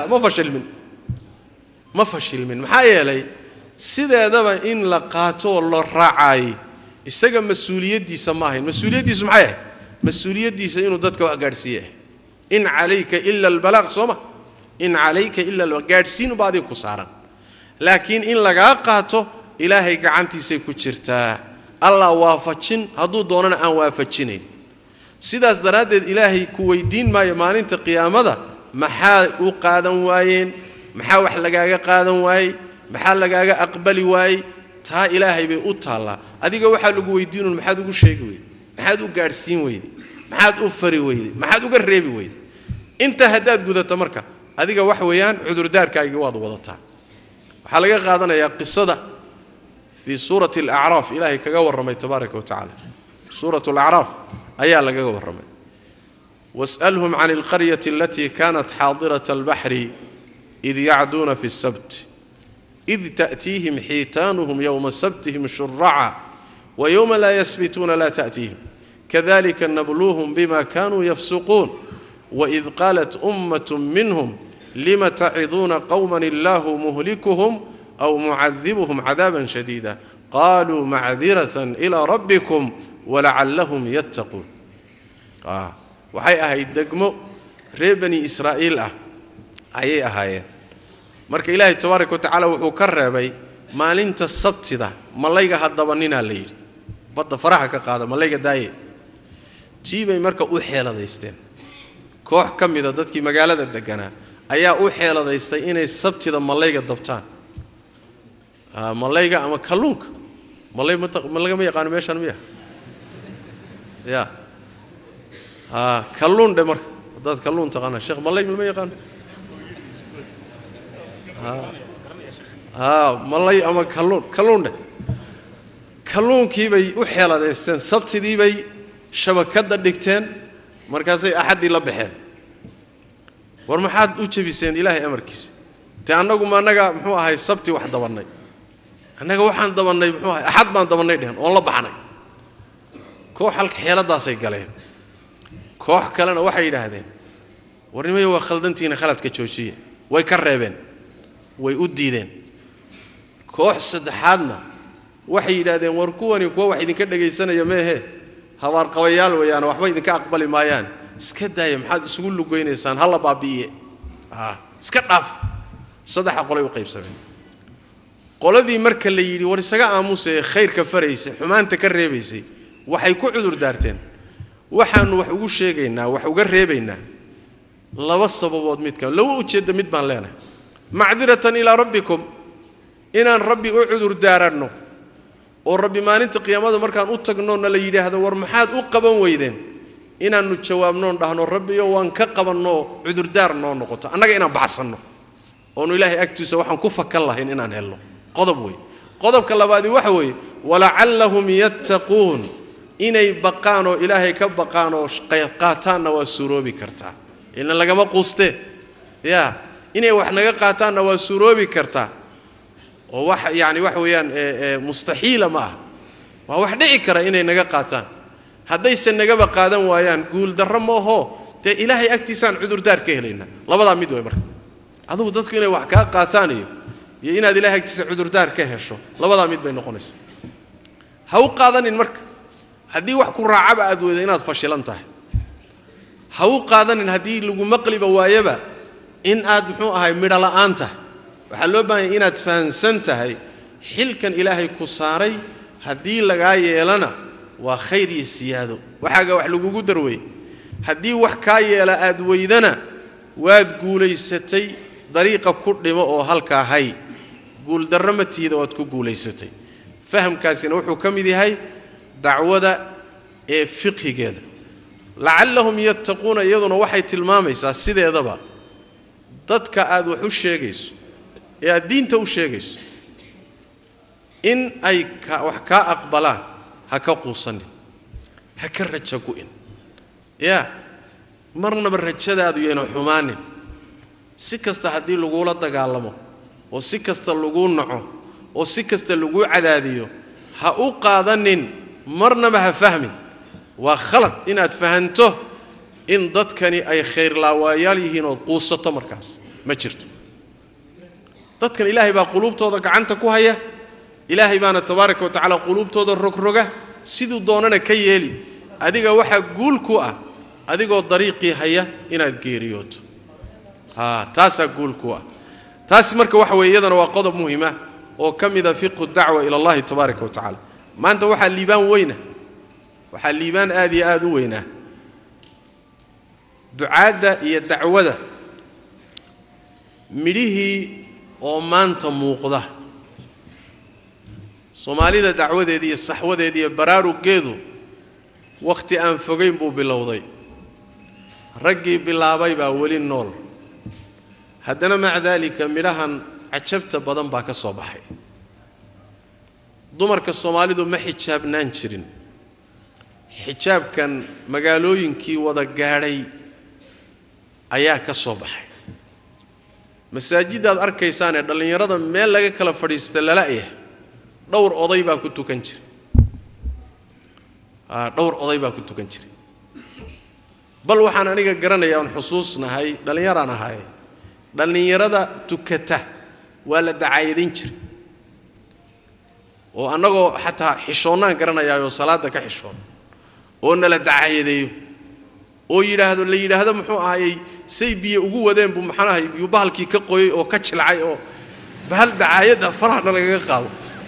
ma fashilmin maxaa yeelay sideedaba in la qaato la raacay isaga mas'uuliyadiisa ma ahayn mas'uuliyadiisu maxay ahayd mas'uuliyadiisa inuu dadka wax gaarsiiyo in alayka illa albalagh soma in alayka illa algaarsiin baadi ku saaran laakiin in laga qaato ilaahay gacantiisa ku jirtaa allah waafajin haduu doonana aan waafajinayn sidaas daraadeed ilaahay ku weydiin maayo maalinta qiyaamada maxaa u qaadan waayeen maxaa wax lagaaga qaadan waayay maxaa lagaaga aqbali waayay taa ilaahay bay u taala adiga waxa lagu weydiinun maxaad ugu sheegi weyd maxaad u gaarsiin weyd maxaad u fari weyd maxaad uga reebi weyd inta hadaad gudato marka adiga wax weeyaan cudur daarkaaga waad wadataa waxa laga qaadanayaa qisada fi surati al-a'raf ilaahay kaga warramay tabaaraka wa ta'ala suratu al-a'raf ayaa laga warramay was'alhum 'an al-qaryati allati kanat hadirat al-bahri idh ya'duna fi as-sabt إذ تأتيهم حيتانهم يوم سبتهم شرعا ويوم لا يسبتون لا تأتيهم كذلك نبلوهم بما كانوا يفسقون وإذ قالت أمة منهم لم تعظون قوما الله مهلكهم أو معذبهم عذابا شديدا قالوا معذرة إلى ربكم ولعلهم يتقون وحي أهي الدقمو ريبني إسرائيل أهي أهي marka ilaahay tabaaraka ta'ala wuxuu ka reebay maalinta sabtida malayga hadaba nina leeyay badda faraha ka qaada malayga daayay tiibay marka u xeeladaysteen koox kamida dadkii magaalada deganaa ayaa u xeeladaystay inay sabtida malayga dabtaan malayga ama kalluunka malaga ma yaqaan meeshan miya ya kalluun de marka dad kalluun taqana sheekh malay ma yaqaan malay ama kalluun de kalluunkii bay u xeeladaysteen sabtidii bay shabakada dhigteen markaasay axadii la baxeen war maxaad u jabiseen ilaahay amarkiisa ta anagu ma anaga muxuu ahay sabti wax dabanay anaga waxaan dabanay muxuu ahay axad baan dabanay dheen oo la baxnay koox halka xeeladaasay galeen koox kalena waxay yiraahdeen warnimay waa khaldantiina khaladka joojiye way ka reebeen way u diideen koox saddexaadna waxay yiraahdeen war kuwani kuwa wax idinka dhageysanaya meehe habaar qabayaal weeyaan waxba idinka aqbali maayaan iska daaya maxaad isugu lugeynaysan hal baabiye iska dhaaf saddex qolay u qaybsameen qoladii marka la yiri war isaga aamusay khayrka faraysay xumaanta ka reebaysay waxay ku cudur daarteen waxaan wax ugu sheegaynaa wax uga reebaynaa laba sababood midka lawa ujeeda mid baan leenahay macdiratan ila rabbikum inaan rabbi u cudur daarano oo rabbi maalinta qiyaamada markaan u tagno na la yiraahdo war maxaad u qaban weydeen inaanu jawaabno dhahno rabbi oo waan ka qabanno cudur daar noo noqoto annaga inaan baxsano oo ilaahay agtiisa waxaan ku fakal lahayn inaan helno qodob way qodobka labaad waxa way wala'allahum yattaquun inay baqaan oo ilaahay ka baqaan oo qaataanna waa suroobi kartaa ilaa lagama quuste ya inay wax naga qaataanna waa suroobi kartaa oo wax yaani wax weeyaan mustaxiila ma waa wax dhici kara inay naga qaataan haddaysan naga qaadan waayaan guul darro ma oho te ilaahay agtiisaan cudur daar ka helayna labada mid way marka adigu dadku inay wax ka qaataan iyo inaad ilaahay agtiisa cudur daar ka hesho labada mid bay noqonaysaa ha u qaadanin marka haddii wax ku raacaba aad weydo inaad fashilan tahay ha u qaadanin haddii lagu maqliba waayaba in aad muxuu ahay midho la'aan tahay waxa loo baahan yahay inaad fahansan tahay xilkan ilaahay ku saaray haddii laga yeelana waa khayr iyo siyaado waxaaga wax lagu darway haddii wax ka yeela aad weydana waad guuleysatay dariiqa ku dhimo oo halka hay guul darramatiida waad ku guuleysatay fahamkaasina wuxuu kamid yahay dacwada ee fiqhigeeda la'allahum yattaquuna iyaduna waxay tilmaamaysaa sideedaba dadka aad wax u sheegayso ee diinta u sheegayso in ay wax ka aqbalaan ha ka quusanin ha ka rajo go'in ya marnaba rajadaadu yeena xumaanin si kasta hadii lagu la dagaalamo oo si kasta lagu naco oo si kasta lagu cadaadiyo ha u qaadanin marnaba ha fahmin waa khalad inaad fahanto in dadkani ay khayr laawayaal yihiin oo quusato markaas ma jirto dadkan ilaahay baa qulubtooda gacanta ku haya ilaahay baana tabaaraka wa tacaala qulubtooda rogroga sidoo doonana ka yeeli adiga waxa guul ku ah adigoo dariiqii haya inaad geeriyooto taasa guul ku ah taas marka waxa weeyadana waa qodob muhiim ah oo kamida fiqhu dacwa ila Allah tabaaraka wa tacaala maanta waxa liibaan weyna waxa liibaan aad iyo aad u weyna ducaada iyo dacwada midhihii oo maanta muuqda Soomaalida dacwadeedii iyo saxwadeedii iyo baraarugeedu waqti aan fogeyn buu bilowday ragii bilaabay baa wali nool haddana ma dalika midhahan cajabta badan baa ka soo baxay dumarka Soomaalidu ma xijaabnaan jirin xijaabkan magaalooyinkii wada gaadhay ayaa ka soo baxay masaajidaad arkaysaan ee dhalinyarada meel laga kala fadhiista lalaayah dhowr oday baa ku tukan jiray dhowr oday baa ku tukan jiray bal waxaan aniga garanayaa aan xusuusnahay dhalinyaraan ahay dhalinyarada tukata waa la dacaayadin jiray oo anagoo xataa xishoonaan garanayaa oo salaada ka xishoon oo nala dacaayadeeyo oo la yiraahdo muxuu ahaayay saybiye ugu wadeen buu maxanahay yu bahalkii ka qoyay oo ka jilcay oo bahal dacaayada faraxna laga qaado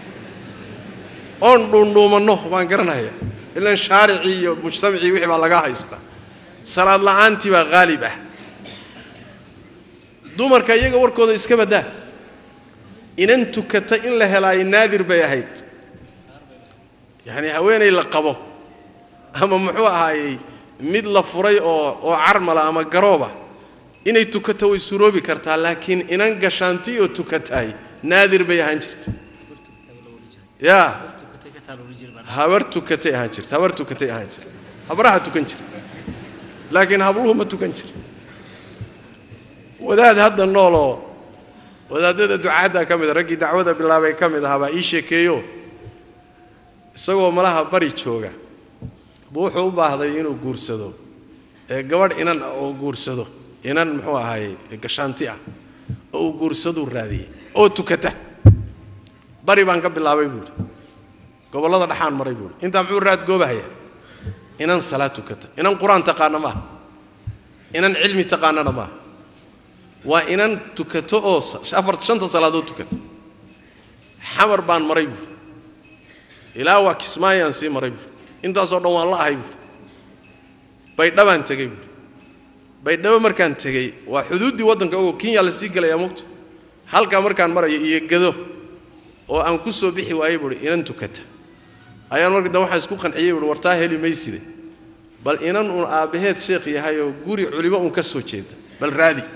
on dhuumano waan garanayaa ilaa shaarici iyo mujtamaci wixii baa laga haysta salaad la'aantii baa qaalib ah dumarka iyaga warkooda iska badaa inan tukata in la helay naadir bay ahayd yani haweenay la qabo ama muxuu ahaayay mid la furay oo carmala ama garooba inay tukato way suroobi kartaa laakiin inan gashaanti oo tukatay naadir bay ahaan jirtay ya habar tukatay ahaan jirtay habraha tukan jirtay laakiin habluhu ma tukan jirtay wadaad hadda noolo wadaadada ducaada kamid ragii dacwada bilaabay kamid ahaba ii sheekeeyo isagoo malaha bari jooga wuxuu u baahday inuu guursado gabadh inan oo guursado inan muxuu ahaay gashaanti ah oo guursado raadiyay oo tukata bari baan ka bilaabay buur gobolada dhaxaan maray buur inta muxuu raad goobahaya inan salaad tukata inan quraan taqaana ma inan cilmi taqaana ma waa inan tukato oo shanta salaadood tukato xamar baan maray buur ilaa waa kismaayaan sii maray buur intaasoo dhan waan la ahay buur baydhabaan tagay buur baydhabo markaan tagay waa xuduudii waddanka oo Kenya la sii galay amugto halka markaan maray iyo gado oo aan ku soo bixi waayay buur inan tukata ayaan markaa waxa isku qanciyay buur wartaa heli mayside bal inan uu aabaheed sheekh yahay oo guri culimo uu ka soo jeeda bal raadi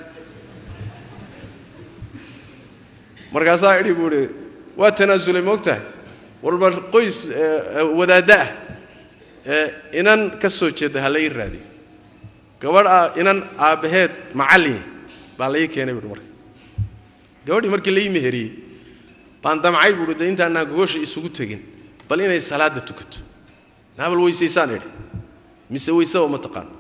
markaasaa idhi buur waa tanaasulay moogtahay walba qoys wadaada inan ka soo jeeda halay raadi gabadha inan aabaheed macallin baa la keenay buur markaa gabadhii markii la meheriyay baan damcay buur inta aan goosha isugu tagin bal inay salaada tukato naabal weysaysan idhi mise weysa ma taqaan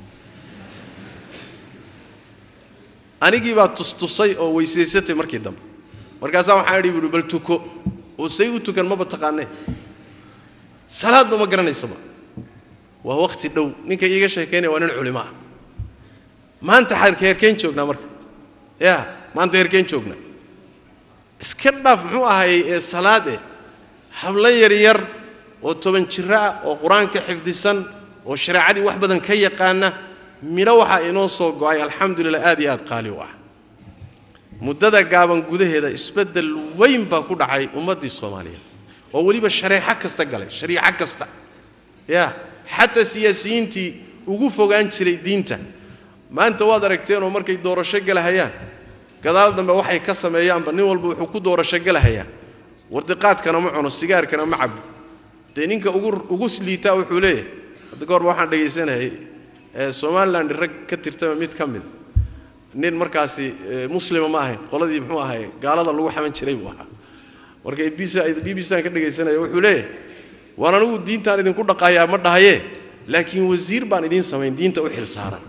anigii baa tustusay oo weysaysatay markii dambe markaas waxaan idhi buur bal tuko oo say u tukan ma taqaanay salaad ma garanaysa waa waqti dhow ninka iiga sheekeynay waa nin culimo ah maanta heerkeen joognaa marka ya maanta heerkeen joognaa iska dhaaf muxuu ahaay salaad habla yar oo 10 jir ah oo quraanka xifdisan oo shariicadii wax badan ka yaqaana mira waxa inoo soo go'ay alxamdulillah aad iyo aad qaali u ah muddada gaaban gudaheeda isbedel weyn baa ku dhacay ummadii Soomaaliyeed oo waliba shariica kasta galay shariica kasta ya حتى سياسيينتي ugu fogaan jiray diinta maanta waad aragteen oo markay doorasho galahayaan gadaal dambe waxay ka sameeyaan nin walba wuxuu ku doorasho galahaya wardiqaadkana ma cuno sigaarkana ma cabo ninka ugu liita wuxuu leeyahay hadda goor waxaan dhageysanahay Soomaaliland rag ka tirtay mid kamid nin markaasi muslima ma ahayn qoladii muxuu ahay gaalada lagu xaman jiray buu ahaa markay BBC ka dhageysanayo wuxuu leeyahay وانا نقول دين تاني دين كل دقايا مرة هي لكن وزير بان دين سمين دين توحيل سهران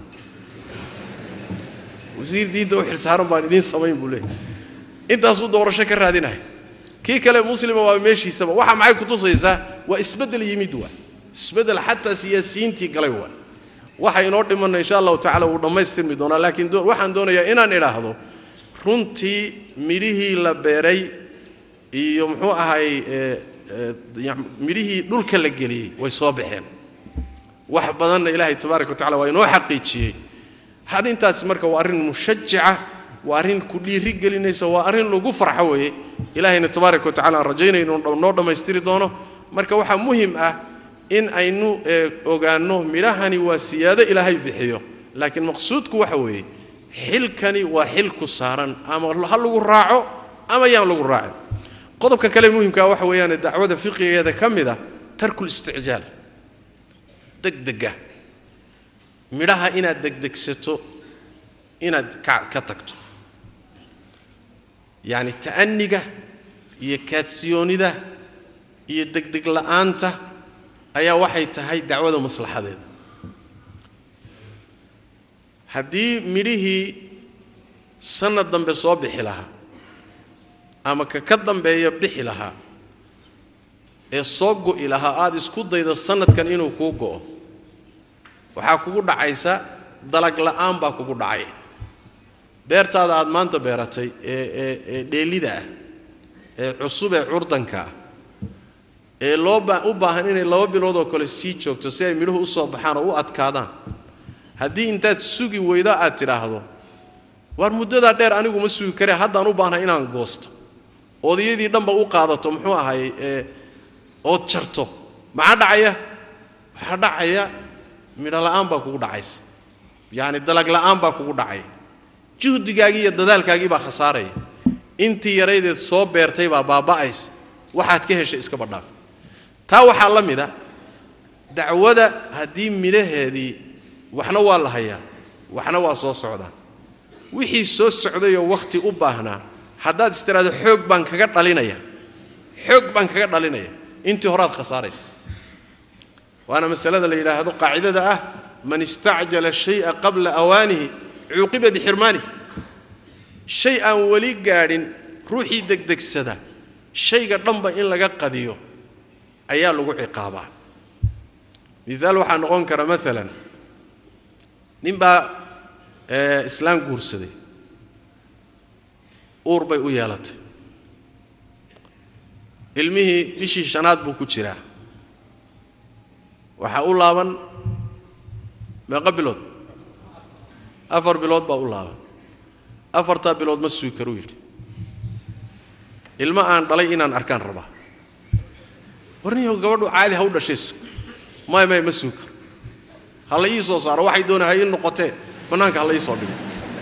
وزير دين توحيل سهران بان دين سمين بقوله انت أصود دور شكر هذين هاي كي كلام مسلم وماشي سما واحد معي كتوص يسا واسبدل يميدوا اسبدل حتى سياسيين تي قلوا واحد ينور من إن شاء الله تعالى ورما يصير مدونا لكن دور واحد دونا يا إنا نلاحظه رنتي مريه لبري يوم هو هاي مريه دول كلا جلي ويصابحين واحد بدنا إلهي تبارك وتعالى وينو حقيقي هذا أنت اسمك وارين مشجعة وارين كل رجال الناس وارين لو فرح حوي إلهي تبارك وتعالى رجينا إنه نور ما يستري دونه مركب واحد مهم إن أينو أجانو ملاهني وسيادة إلهي بحيو لكن مقصودك وحوي حلكني وحلك صارن أما هل لو راعو أما يان لو راعي قضبك كلام مهم كواحد الدعوة الفقهية هذا كم ذا ترك الاستعجال دقدقة مراها إنا دقدق ستو إنا كتكتو يعني تأنيقة يكاتسيوني ذا يدقدق لأنته أي واحد تهاي دعوة المصلحة ذا هدي مريه سنة ضم بصوبح لها أما كقدم بيبدح لها الصوغ إلها آد إسكود إذا السنة كان إنه كوجو وحكوا عيسى ضلق لآن باكوا دعي بيرت هذا عاد ما أنت بيرتي دليل ده عصوبة عردنك لوبا أباهنين اللوبي لودو كل سيتشوك تسي ملوه أصاب بحانه وأتكادا هدي أنت تسوقي وإذا أتراهدو war muddada dheer anigu ma sugi kare haddaan u baahnahay inaan goosto odayadii dhanba u qaadato muxuu ahay oo jarto maxaa dhacaya waxa dhacaya midho la'aan baa kugu dhacaysa yaani dalag la'aan baa kugu dhacay juhdigaagii iyo dadaalkaagii baa khasaaraya intii yaraydeed soo beertay baa baaba'ays waxaad ka heshay iska badhaaf taa waxa la mid ah dacwada hadii midhaheedii waxna waa la hayaa waxna waa soo socdaan wixii soo socday oo waqti u baahnaa haddaad istiraado xoog baan kaga dhalinaya intii horaad khasaaraysa waana masalada la yiraahdo qaacidada ah man istacjala shay'a qabla awanihi uqiba bihirmani shay'an wali gaadhin ruuxii degdegsada shayga dhanba in laga qadiyo ayaa lagu ciqaabaa midaal waxa noqon kara midalan nimba islaan guursaday uur bay u yeelatay ilmihii bishii shanaad buu ku jiraa waxa u laaban meeqa bilood 4 bilood baa u laaban 4 bilood ma sugi karo yiri ilma aan dhalay inaan arkaan raba warniyo gabadhu caadi ha u dhashayso ma sugi karo hal ii soo saaro waxay doonayeen in noqotee banaanka hal ii soo dhigo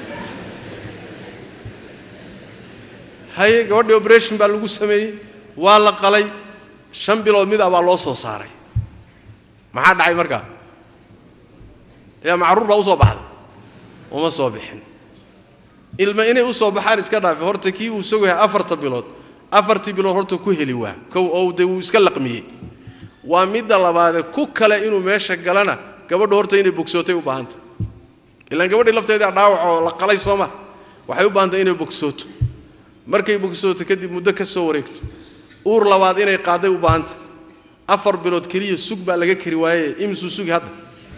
hay gabadhi operation baa lagu sameeyay waa la qalay 5 bilood mid ah baa loo soo saaray maxaa dhacay markaa yaa macruur baa u soo baxday uma soo bixin ilma inay u soo baxaan iska dhaafay horta kii uu soo yahay 4 bilood horta ku heli waa kow oo uu iska laqmiyay waa mid labaad ku kale inuu meesha galana gabadhu horta inay bogsootay u baahanta ilaan gabadhii lafteeda dhaawac oo la qalay Soomaa waxay u baahantay inay bogsooto markay bogsooto kadib muddo ka soo wareegto uur labaad inay qaaday u baahanta 4 bilood kaliya sug baa laga kari waayay imsu sugi hadda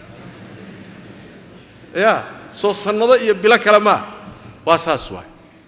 ya soo sanado iyo bila kala ma waa saas waay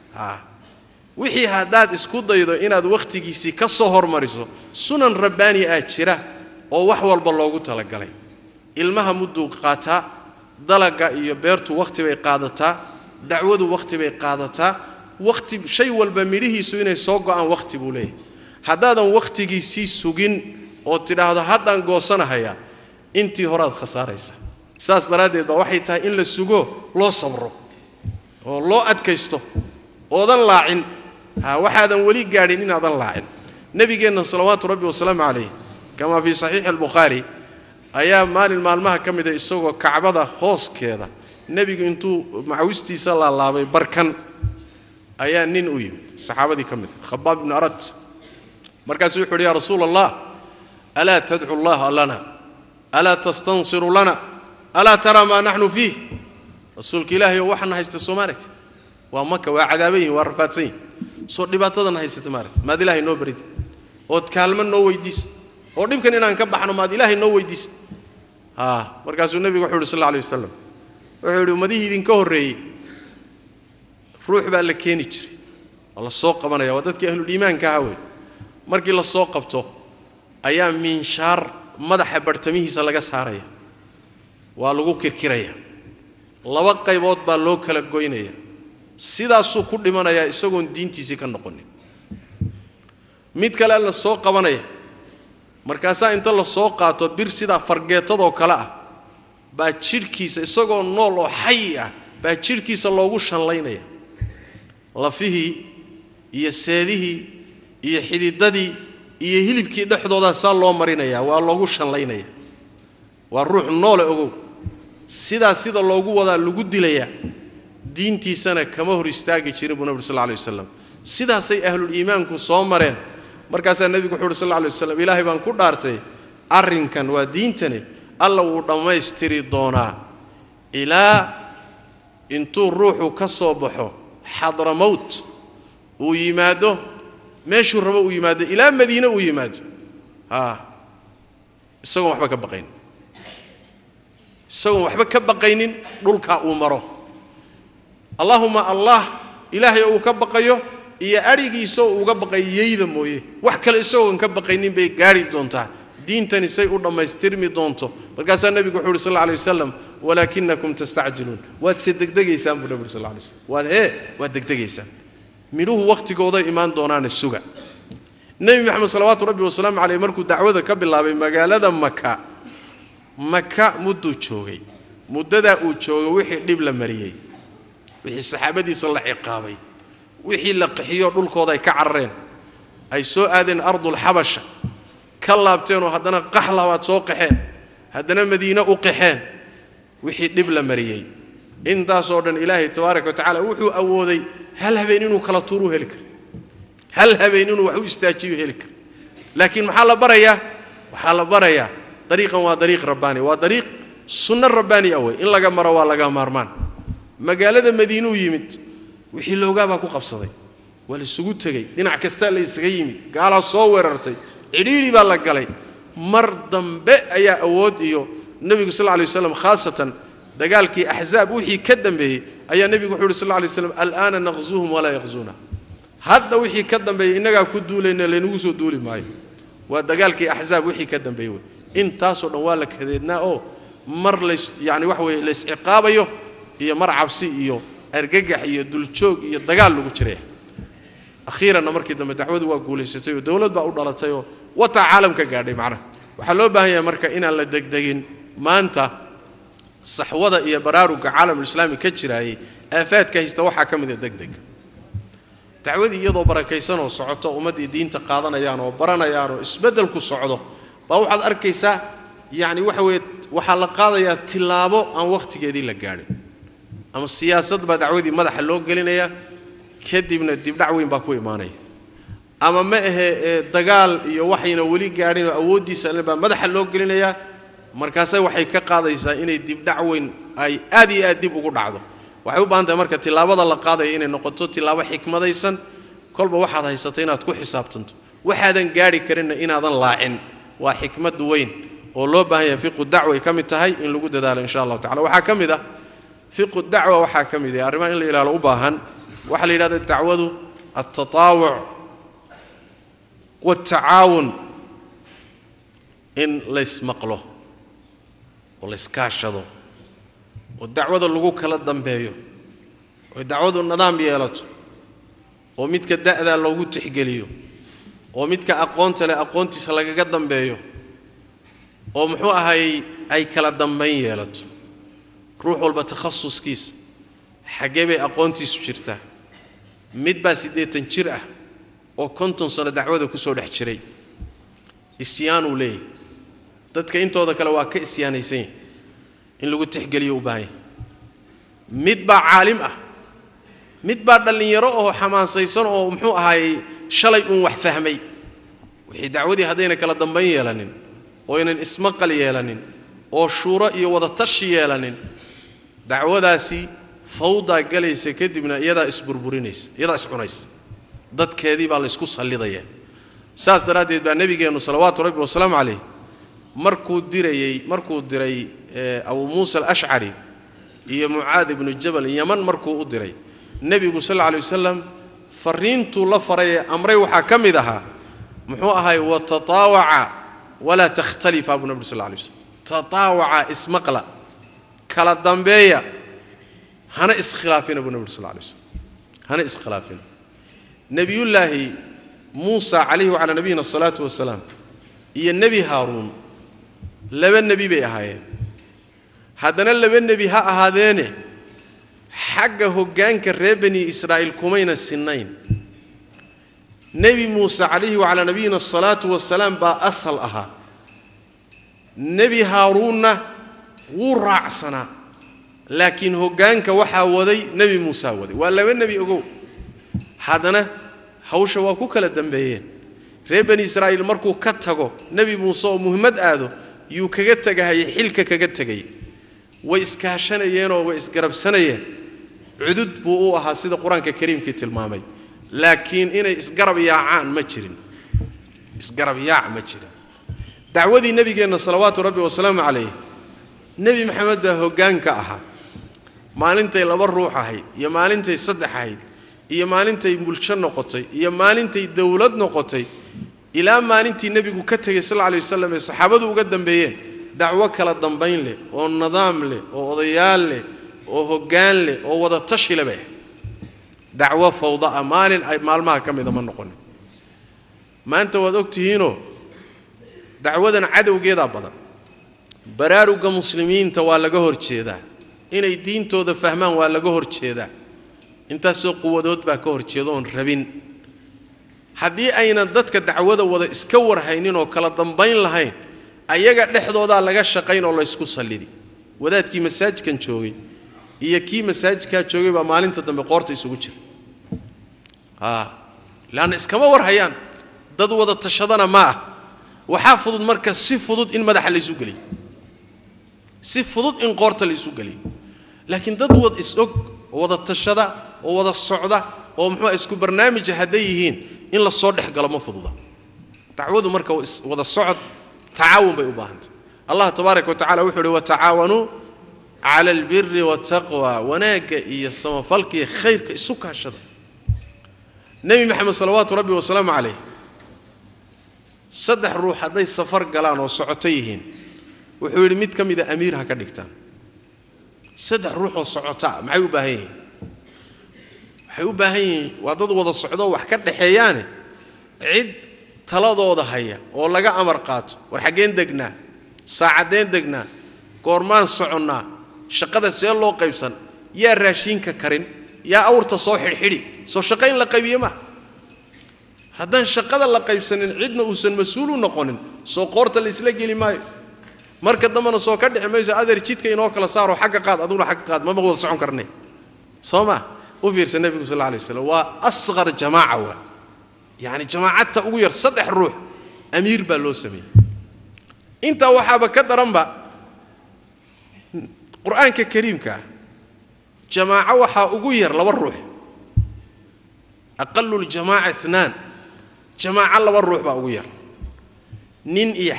wixii hadaad isku daydo inaad waqtigiisi ka soo hormariso sunan rabbaani ah jira oo wax walba loogu tala galay ilmaha muddo qaata dalaga iyo beertu waqti bay qaadataa dacwadu waqti bay qaadataa waqti shay walba midhiisu inay soo go'aan waqti buu leeyahay hadaadan waqtigiisi sugin oo tiraahdo haddaan goosanahaya intii horaad khasaaraysa saas daraadeed ba waxay tahay in la sugo loo sabro oo loo adkaysto oodan laacin waxaadan wali gaadhin inaadan laacin nabigeena salawaatu rabbi wa salaamu alayhi kama fi sahih al-bukhari ayaa maalmaha kamid ah isagoo kacbada hooskeeda nabigu intuu macawistiisa la laabay barkan ayaa nin u yimid saxaabadii kamid khabbab ibn arat markaas wuxuu yiri ya rasuulallah ala tad'u allah lana ala tastansiru lana ala tara ma nahnu fihi rasuulka ilaahay waxna haysta Soomaaliyeed waa maka waa cadaabayn waa rafaadsan soo dhibaatadan haysata maarat maad ilaahay noo barid oo kaalmo noo weydiis oo dhibkan inaan ka baxno maad ilaahay noo weydiis markaas uu nabiga wuxuu sallallahu alayhi wasallam wuxuu yiri ummadii idin ka horeeyay ruux baa la keeni jiray wala soo qabanaya waa dadkii ahlul iimaanka ahaa markii la soo qabto ayaa minshaar madaxa bartamihiisa laga saaraya waa lagu kirkiraya laba qaybood baa loo kala goynaya sidaasuu ku dhimanaya isagoon diintiisa ka noqonin mid kale la soo qabanaya markaas inta la soo qaato bir sida fargeetado kala ah baa jirkiisa isagoo nool oo xay ah baa jirkiisa loogu shanlaynaya lafihii iyo seedihii iyo xididadii iyo hilibkii dhaxdooda saa loo marinaya waa loogu shanlaynaya waa ruux nool ogow sida loogu wada lagu dilaya diintiisana kama hor istaagi jirin buu nabi sallallahu alayhi wasallam sidaasay ahlul iimaanku soo mareen markaas nabigu wuxuu sallallahu alayhi wasallam ilaahay baan ku dhaartay arrinkan waa diintani alla uu dhameystiri doonaa ilaa intuu ruuxu ka soo baxo Hadramaut uu yimaado meeshuu rabo uu yimaado ilaa Madiina uu yimaado isagoo waxba ka baqaynin dhulka uu maro Allahumma Allah ilaahay uu ka baqayo iyo arigiisa uu uga baqayeyda mooyee wax kale isagoo ka baqaynin bay gaari doontaa diintani say u dhameystirmi doonto markaas nabigu wuxuu sallallahu alayhi wasallam ولكنكم تستعجلون وتسدقدقيسان بالنبي صلى الله عليه وسلم وادقدقيسان ميلوه وقت قوضي إيمان دونان السوق النبي محمد صلوات ربي وسلام عليه مركو دعوة قبل الله بمقالة مكة مدو تشوغي مددا او جوغ وixii dib la mariyay wixii saxaabadii soo ciqaabay wixii la qixiyo dhulkooda ay ka carreen ay soo aadeen ardul habasha ka laabteen oo hadana qaxlawaad soo qaxeen hadana madiina u qaxeen wixii dib la mariyay intaas oo dhan ilaahay tabaaraka wa tacaala wuxuu awooday hal habeen inuu kala tuuru heli karo hal habeen inuu wax u istaajiyo heli karo laakiin maxaa la barayaa dariiqan waa dariiq rabbaani waa dariiq sunna rabbaani away in laga maro waa laga maarmaan magaalada madiina u yimid wixii loogaaba ku qabsaday wala isugu tagay dhinac kasta la isaga yimid gaala soo weerartay cidhiiri baa la galay mar dambe ayaa awood iyo nabiga sallallahu alayhi wasallam khaasatan dagaalkii ahzaab wixii ka dambeeyay ayaa nabigu wuxuu sallallahu alayhi wasallam al'aana naqzuhum wala yaghzuna hadda wixii ka dambeeyay inaga ku duulayna leenugu soo duuli maayo waa dagaalkii ahzaab wixii ka dambeeyay intaas oo dhan waa la kadeednaa oo mar yani wax weey lees ciqaabayo iyo mar cabsi iyo argagax iyo duljoog iyo dagaal lagu jiray akhiiran markii dambe dacwadu waa guuleysatay oo dawlad baa u dhalatay oo wata caalamka gaadhay macnaha waxa loo baahan yahay marka in aan la degdegin maanta saxwada iyo baraaruga caalamka islaamiga ka jiray aafaadka haysta waxa kamid ah degdeg dacwadu iyadoo barakaysan oo socoto ummadii diinta qaadanayaan oo baranayaan oo isbedel ku socdo baa waxaad arkaysaa يعني waxa la qaadaya tilaabo aan waqtigeedii la gaarin ama siyaasad ba dacwadii madaxa loo gelinaya kadibna dib dhacweyn baa ku iimaanay ama ma aha dagaal iyo waxayna wali gaarin awoodiisa baa madaxa loo gelinaya markaas waxay ka qaadaysaa inay dib dhacweyn ay aad iyo aad dib ugu dhacdo waxay u baahan tahay marka tilaabada la qaadayo inay noqoto tilaabo xikmadaysan kolba waxaad haysatay inaad ku xisaabtanto waxaadan gaari karin inaadan laacin waa xikmad weyn oo loo baahan yahay fiqh dacwa kamid tahay in lagu dadaalo insha Allah ta'ala waxa kamid ah fiqh dacwa waxa kamid ah arrimaha in la ilaalo u baahan waxa la yiraahdo dacwadu at-tatawu' wat-ta'awun in laysmaqlo oo layskaashado oo dacwada lagu kala dambeeyo oo dacwadu nidaam yeelato oo midka da'da loogu tixgeliyo oo midka aqoonta leh aqoontiisa lagaga dambeeyo oo muxuu ahay ay kala dambeyn yeelato ruux walba takhasuskiisa xagee bay aqoontiisu jirtaa mid baa 80 jir ah oo 50 sano dacwada ku soo dhex jiray isyaan u leeyahay dadka intooda kale waa ka isyaanaysan in lagu tixgeliyo u baahan mid baa caalim ah mid baa dhalinyaro oo xamaasaysan oo muxuu ahay shalay uu wax fahmay wixii dacwadii hadayna kala dambeyn yeelanin oo inaan ismaqal yeelanin oo shuura iyo wada tashi yeelanin dacwadaasi fawda galaysa kadibna iyada isburburinaysa iyada iscunaysa dadkeedii baa la isku salidayeen saas daraadeed baa nabigeenu salawaatu rabbi wa salaam alayhi markuu diray Abu Musa al-Ash'ari iyo Mu'aad ibn Jabal Yaman markuu u diray nabigu sallallahu alayhi wasallam fariintu la faray amray waxa kamid aha muxuu ahay wa tataawaca ولا تختلف أبو نبي صلى الله عليه وسلم تطاوع اسمقلا كلا دنبيا هنا اسخلافين أبو نبي صلى الله عليه وسلم هنا اسخلافين نبي الله موسى عليه وعلى نبينا الصلاة والسلام هي النبي هارون لبن نبي بيهاي هذا لبن نبي هذين حقه جان كربني إسرائيل كمين السنين نبي موسى عليه وعلى نبينا الصلاة والسلام بأصل أها نبي هارون ورعصنا لكن هو جانك وحاودي نبي موسى ودي ولا النبي أقول هذانا هوش وكوك للدنبيين ربني إسرائيل مركو كتجو نبي موسى ومحمد آدو يوكجتج هي حلك كجتجي وإسكاشنا ينو وإسقرب سنة عدد بوها سيد القرآن كريم كتلمامي لكن إن إسقرب ياعان مجرين إسقرب ياع مجرين دعوة النبي جينا صلوات ربي وسلام عليه نبي محمد به جان كأها ما أنت إلا بروحه هي يا ما أنت صدق هي يا ما أنت ملشان نقطي يا ما أنت دولة نقطي إلى ما أنت النبي كتجي صلى الله عليه وسلم الصحابة وقدم بيين dacwo kala dambayn leh oo nidaam leh oo odayaal leh oo hoggaan leh oo wada tashi leh dacwo fawda amaanin ay maalmaha kamida ma noqon maanta wad ogtihiino dacwadan cadawgeeda badan baraaruga muslimiinta waa laga horjeedaa inay diintooda fahmaan waa laga horjeedaa intaasoo quwadood baa ka horjeedo oon rabin haddii ayna dadka dacwada wada iska warhaynin oo kala dambayn lahayn ayaga dhexdooda laga shaqayn oo la isku salidi wadaadkii masaajidkan joogay iyo kii masaajidka joogay baa maalinta dambe qoorta isugu jira laana iskama warhayaan dad wada tashadana ma waxa fudud marka si fudud in madaxa la isu galiyo si fudud in qoorta la isu galiyo laakiin dad wada isog wada tashada oo wada socda oo muxuu isku barnaamij haday yihiin in la soo dhaxgalo ma fududa dacwadu marka wada socod taawun bay u baahantay Allah tabaaraka wa ta'ala wuxuu wa taawanu ala albirri wattaqwa wanaaga iyo samafalka iyo khayrka isu kaashada nabi maxamed sallallahu rabbi wa sallam alayhi saddex ruux haday safar galaan oo socoto yihiin wuxuu yiri mid kamida amiir ha ka dhigtaan saddex ruux oo socota maxay u baahan yihiin waxay u baahan yihiin waa dad wada socdo wax ka dhaxeeyaan cid taladooda haya oo laga amar qaato war xageen degnaa saacadeen degnaa goormaan soconnaa shaqada see loo qaybsan yaa raashinka karin yaa awrta soo xidhxidhi soo shaqayn la qaybiyo ma haddaan shaqada la qaybsanin cidna uusan mas'uul u noqonin soo qoorta la isla geli maayo marka dambana soo ka dhixi mayso adeer jidka inoo kala saaro xagga qaad aduna xagga qaad ma wada socon karnay sooma u fiirsan nabiga sallallahu alayhi wasallam waa asghar jamaa'a wa yani jamaacada ugu yar saddex ruux amiir baa loo sameeyay inta waxaba ka daranba quraanka kariimka jamaa'a waxa ugu yar laba ruux aqallu al-jamaa'a ithnan jamaa'a laba ruux baa ugu yar nin iyo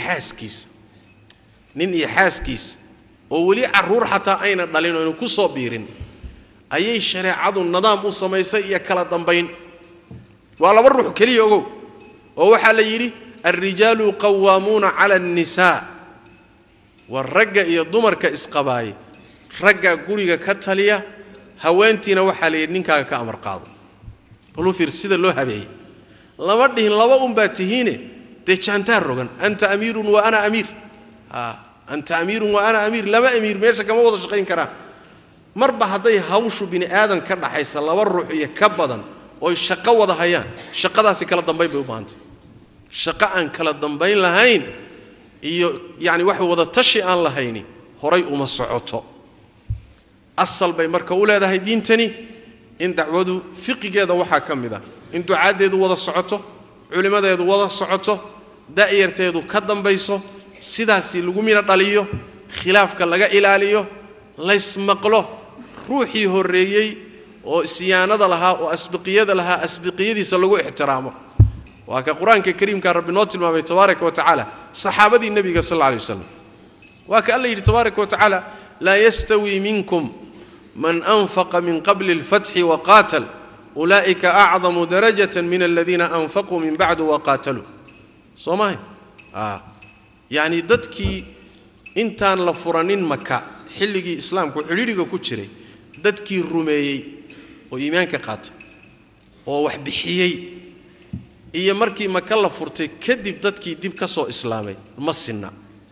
xaaskiis oo wali caruur xataa ayna dhalin oo ku soo biirin ayay shariicadu nidaam u sameysay iyo kala dambayn waa laba ruux kaliya ogow oo waxa la yiri ar-rijalu qawwamuna 'ala an-nisaa war-ragga iyo dumarka isqabaay ragga guriga ka taliya haweentina waxa la yiri ninkaaga ka amar qaado bal fiir sida loo habeeyay lama dhihin laba baa tihiine de jantar rogan anta amirun wa ana amir anta amirun wa ana amir lama amir meesha kama wada shaqayn karaa marba haday hawshu bini aadan ka dhaxaysa laba ruux iyo ka badan oo shaqo wada hayaan shaqadaasi kala dambayn bay u baahantay shaqo aan kala dambayn lahayn iyo yaani wax wada tashi aan lahayn horay uma socoto asal bay marka u leedahay diintani in dacwadu fiqigeeda waxa kamida in ducaadeedu wada socoto culimadeedu wada socoto daa'irteedu ka dambayso sidaasi lagu mina dhaliyo khilaafka laga ilaaliyo la ismaqlo ruuxii horeeyay oo siyaanada lahaa oo asbiqiyada lahaa asbiqiyadiisa lagu ixtiraamo waa ka quraanka kariimka rabbi noo tilmaamay tabaaraka wa taala saxaabadii nabiga sallallahu alayhi wasallam waa ka Allah yiri tabaaraka wa taala la yastawi minkum man anfaqa min qabl al-fath wa qatal ulaika a'zamu darajatan min alladhina anfaqu min ba'du wa qatalu soomahay yani dadkii intaan la furanin maka xilligii islaamku xiriiriga ku jiray dadkii rumeeyay oo iimaanka qaatay oo wax bixiyay iyo markii maka la furtay kadib dadkii dib ka soo islaamay ma sinna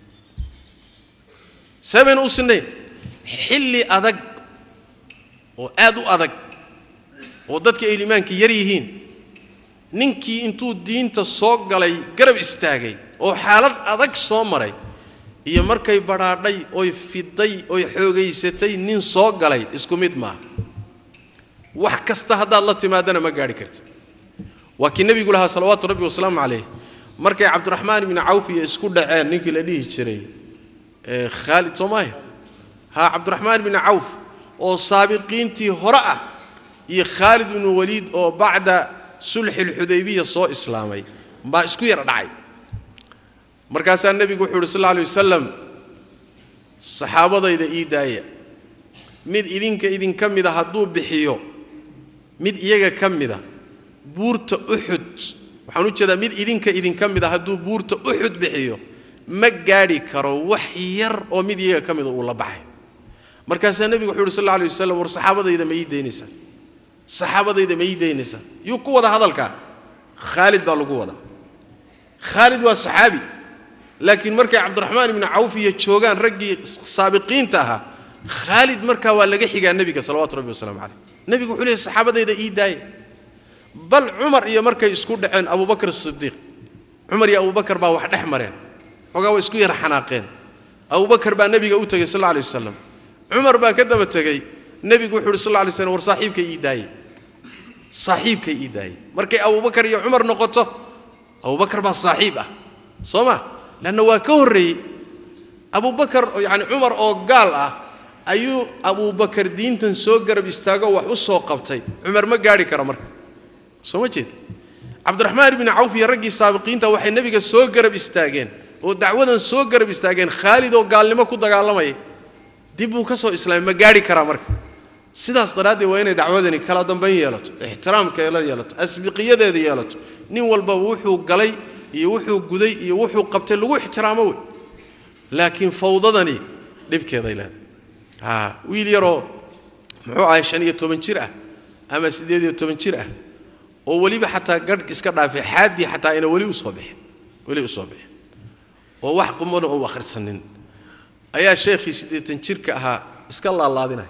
sabeen u sinay xilli adag oo aad u adag oo dadka iimaanka yar yihiin ninkii intuu diinta soo galay garab istaagay oo xaalad adag soo maray iyo markay baraadhay oo fiday oo xoogaysatay nin soo galay isku mid ma wax kasta hadaad la timaadana ma gaari kartid wakiin nabigu laha salawaatu rabbi wa salaamu alayhi markay abdurrahmaan ibn awf iyo isku dhaceen ninkii la dhihi jiray khalid soomay abdurrahmaan ibn awf oo saabiqiintii hore ah iyo khalid ibn walid oo bacda sulh al-hudaybiyah soo islaamay ba isku yar dhacay markaas nabigu wuxuu sallallahu alayhi wasallam saxaabadayda iidaaya mid idin kamida haduu bixiyo mid iyaga kamida buurta uhud waxaan u jeedaa mid idin kamida haduu buurta uhud bixiyo ma gaari karo wax yar oo mid iyaga kamid uu la baxay markaas nabigu wuxuu sallallahu alayhi wasallam war saxaabadayda ma yideynaysa saxaabadayda ma yideynaysa yu ku wada hadalka Khalid baa lagu wada Khalid waa saxaabi laakiin markay Abdurrahman ibn Auf iyo joogan ragii saabiqiinta aha Khalid markaa waa laga xigaa nabiga sallallahu alayhi wasallam nabigu wuxuu leeyahay saxaabadayda ii daay bal Umar iyo markay isku dhaceen Abu Bakr as-Siddiq Umar iyo Abu Bakr baa wax dhex mareen xogaa way isku yar xanaaqeen Abu Bakr baa nabiga u tagay sallallahu alayhi wasallam Umar baa ka daba tagay nabigu wuxuu sallallahu alayhi wasallam war saaxiibka ii daay markay Abu Bakr iyo Umar noqoto Abu Bakr baa saaxiib ah Soma lana waa ka horeeyay Abu Bakr yani Umar oo gaal ah ayuu Abu Bakr diintan soo garab istaago wax u soo qabtay Umar ma gaari karo marka Soma jeed Abdurrahman ibn Auf iyo ragii saabiqiinta waxay nabiga soo garab istaageen oo dacwadan soo garab istaageen Khalid oo gaalnimo ku dagaalamay dib uu ka soo islaamay ma gaari kara marka sidaas daraadii waa inay dacwadani kala dambeyn yeelato ixtiraamkeeda yeelato asbiqiyadeeda yeelato nin walba wuxuu galay iyo wuxuu guday iyo wuxuu qabtay lagu ixtiraamo way laakiin fawdadani dibkeeda ilaa wiil yaro muxuu ahay 15 jir ah ama 18 jir ah oo waliba xataa gadh iska dhaafay xaadi xataa ina wali u soo bixin oo wax qumano oo akhrisanin ayaa sheekhi 80 jirka ahaa iska laalaadinay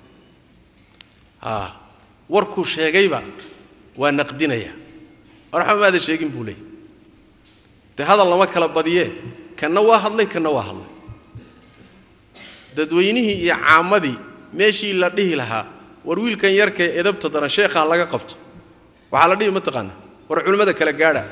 warku sheegayba waa naqdinaya warxamaada sheegin buu leeyahay te hadal lama kala badiye kana waa hadlay dadweynihii iyo caamadii meeshii la dhihi lahaa war wiilkan yarka edabta daran sheekha laga qabto waxa la dhihi ma taqaan war culimada kala gaadha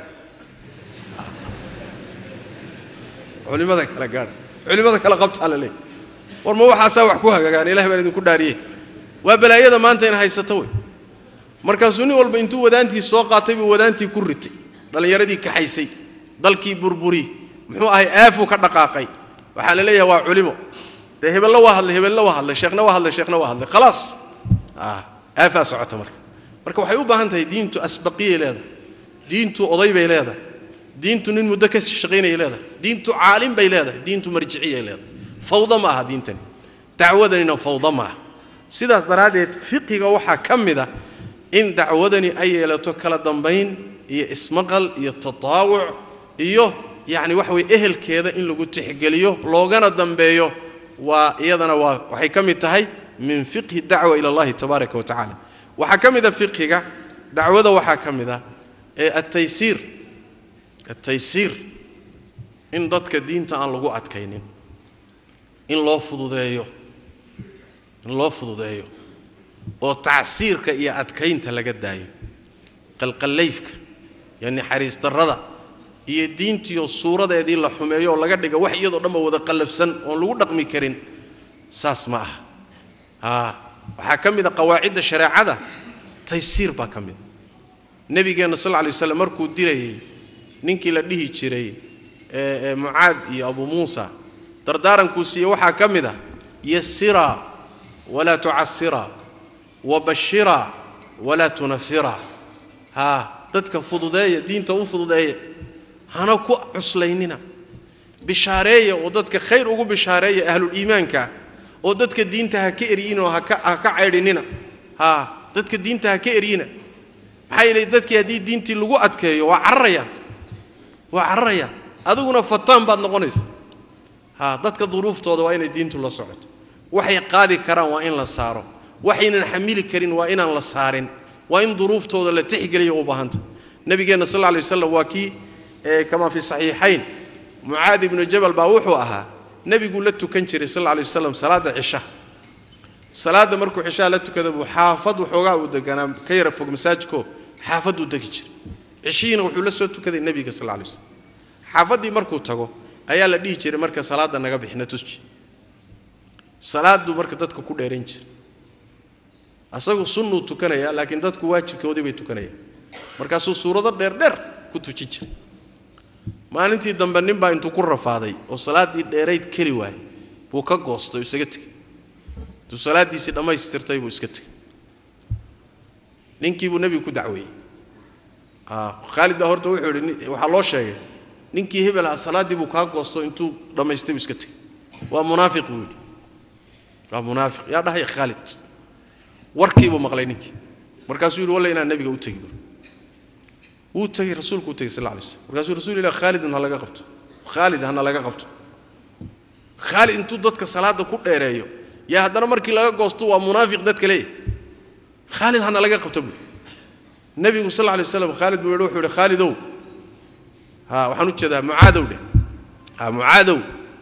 culimada kala qabta la leeyahay war ma waxa wax ku hagaagaan ilaahay baan idin ku dhaariyay waa balaayada maanta in haysato way markaas uu walba intuu wadaantii soo qaatay buu wadaantii ku ritay dhalinyaradii ka xaysay dalkii burburi muxuu ahay aafu ka dhaqaaqay waxa la leeyahay waa culimo de hebel waa hadlay sheekhna waa hadlay khalaas aafa socota marka waxay u baahan tahay diintu asbaqiye leedahay diintu oday bay leedahay diintu nin muddo ka shaqeynay leedahay diintu caalim bay leedahay diintu marjiciye leedahay fawda ma aha diintan dacwadana fawda ma aha sidaas daraadeed fiqiga waxa kamida in dacwadani ay yeelato kala dambeyn iyo ismaqal iyo tataawuc iyo yani wax way ehelkeeda in lagu tixgeliyo loogana dambeeyo waa iyadana waxay kamid tahay min fiqhi dacwa ila Allah tabaaraka wa taala waxa kamida fiqiga dacwada waxa kamida at-taysir in dadka diinta aan lagu adkaynin in loo fududeeyo oo tacsiirka iyo adkaynta laga daayo qalqalayfka yani xariis darrada iyo diintiyo suuradeedii la xumeeyo laga dhigo wax iyadoo dhanba wada qalabsan oo lagu dhaqmi karin saas ma waxa kamida qawaacida shariicada taysiir ba kamid nabigeena sallallahu alayhi wasallam markuu dilayay ninkii la dhihi jiray Muaad iyo Abu Muusa dardaaranku siiyay waxa kamida yasira ولا تعسرا وبشرا ولا تنفرا dadka fududeeya diinta u fududeeya hana ku cuslaynina bishaareeya oo dadka khayr ugu bishaareeya ahlul iimaanka oo dadka diinta ha ka eriyina oo ha ka caydinina dadka diinta ha ka eriyina maxay leeyahay dadkii hadii diintii lagu adkeeyo waa cararaya adiguna fataan baad noqonaysa dadka duruuftooda waa inay diintu la socoto waxay qaadi karaan waa in la saaro waxaynan xamili karin waa inaan la saarin waa in duruuftooda la tixgeliyo u baahanta nabigeena sallallahu alayhi wasallam waa ki kama fi sahihayn Muaad ibn Jabal baa wuxuu ahaa nabigu la tukan jiray sallallahu alayhi wasallam salaada salaada markuu cisha la tukado buu xaafad wuxuuga u deganaa ka yara fog masaajidko xaafad u degi jiray cishiina wuxuu la soo tukaday nabiga sallallahu alayhi wasallam xaafadii markuu tago ayaa la dhihi jiray marka salaada naga bixina tusji salaadu marka dadku ku dheeran jiray asagu sunnu tukanaya laakiin dadku waajibkoodii bay tukanayaan markaas suurado dheer ku tujin jiray maalintii dambe nin baa intuu ku rafaaday oo salaadii dheerayd kali waay buu ka goostay isaga tagay salaadiisi dhamaystirtay buu iska tagay ninkii buu nabiga ku dacweeyay Khalid baa horta wuxuu yiri waxa loo sheegay ninkii hebel salaadii buu ka goosto intuu dhameystay iska tag waa munaafiq weey waa munaafiq yaa dhahay Khalid warkii buu maqlay ninkii markaasuu yiri walla inaan nabiga u tagi uu tagay rasuulku u tagay sallallahu alayhi wasallam markaasuu rasuulillah Khalid hana laga qabto Khalid hana laga qabto Khalid intuu dadka salaada ku dheereeyo yaa hadana markii laga goosto waa munaafiq dadka leeyahay Khalid hana laga qabto nabigu sallallahu alayhi wasallam Khalid buu wuxuu yiri Khalidow ها waxaan u jeedaa mucaadow ha mucaadow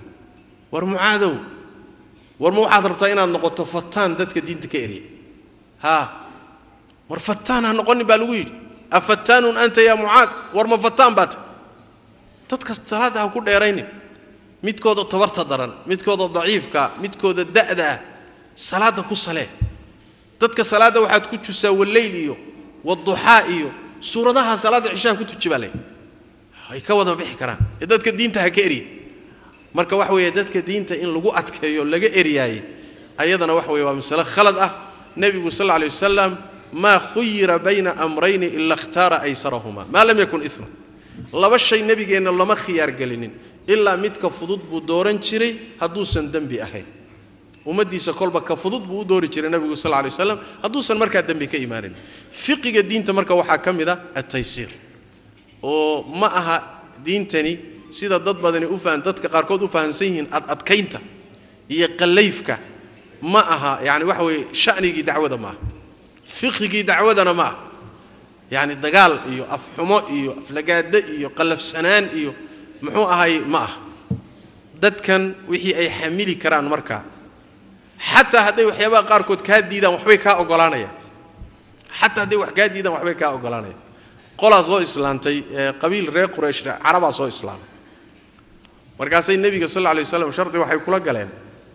war ma waxaad rabtaa inaad noqoto fataan dadka diinta ka eriya ha war fataan ha noqon baa lagu yiri afatanun anta ya muaad war ma fataan baad dadka salaada ha ku dheeraynin midkooda tabarta daran midkooda daciifka midkooda da'da salaada ku salee dadka salaada waxaad ku jusaa wallayl iyo wadduha iyo suuradaha salaada cishaa ku tujibalay ay ka wada bixi karaan dadka diinta ha ka eriy marka wax weeye dadka diinta in lagu adkeeyo laga eriyay ayadana wax weeye waa mas'ala khalad ah nabigu sallallahu alayhi wasallam ma khuyira bayna amrayn illa ikhtara aysarahuma ma lam yakun ithma laba shay nabigeena lama khiyaar galinin illa midka fudud buu dooran jiray haduusan dambi ahayn umadiisa kolba ka fudud buu doori jiray nabigu sallallahu alayhi wasallam haduusan marka dambi ka imaanin fiqiga diinta marka waxa kamida at-taysir oo ma aha diintani sida dad badani u fahmaan dadka qaar kood u fahansan yihiin adkaynta iyo qalayfka ma aha yaani waxa way shaqnigi dacwada ma fiqhigi dacwadana ma yaani dagaal iyo afxumo iyo aflagaada iyo qalafsanaan iyo muxuu ahay ma dadkan wixii ay xamili karaan marka hatta haday waxyaaba qaar kood ka diidaan waxbay ka ogolaanayaan hatta haday wax ka diidaan waxbay ka ogolaanayaan qolaas oo islaantay qabiil reer Quraysh Araba soo islaam markaasay nabiga sallallahu alayhi wasallam sharti waxay kula galeen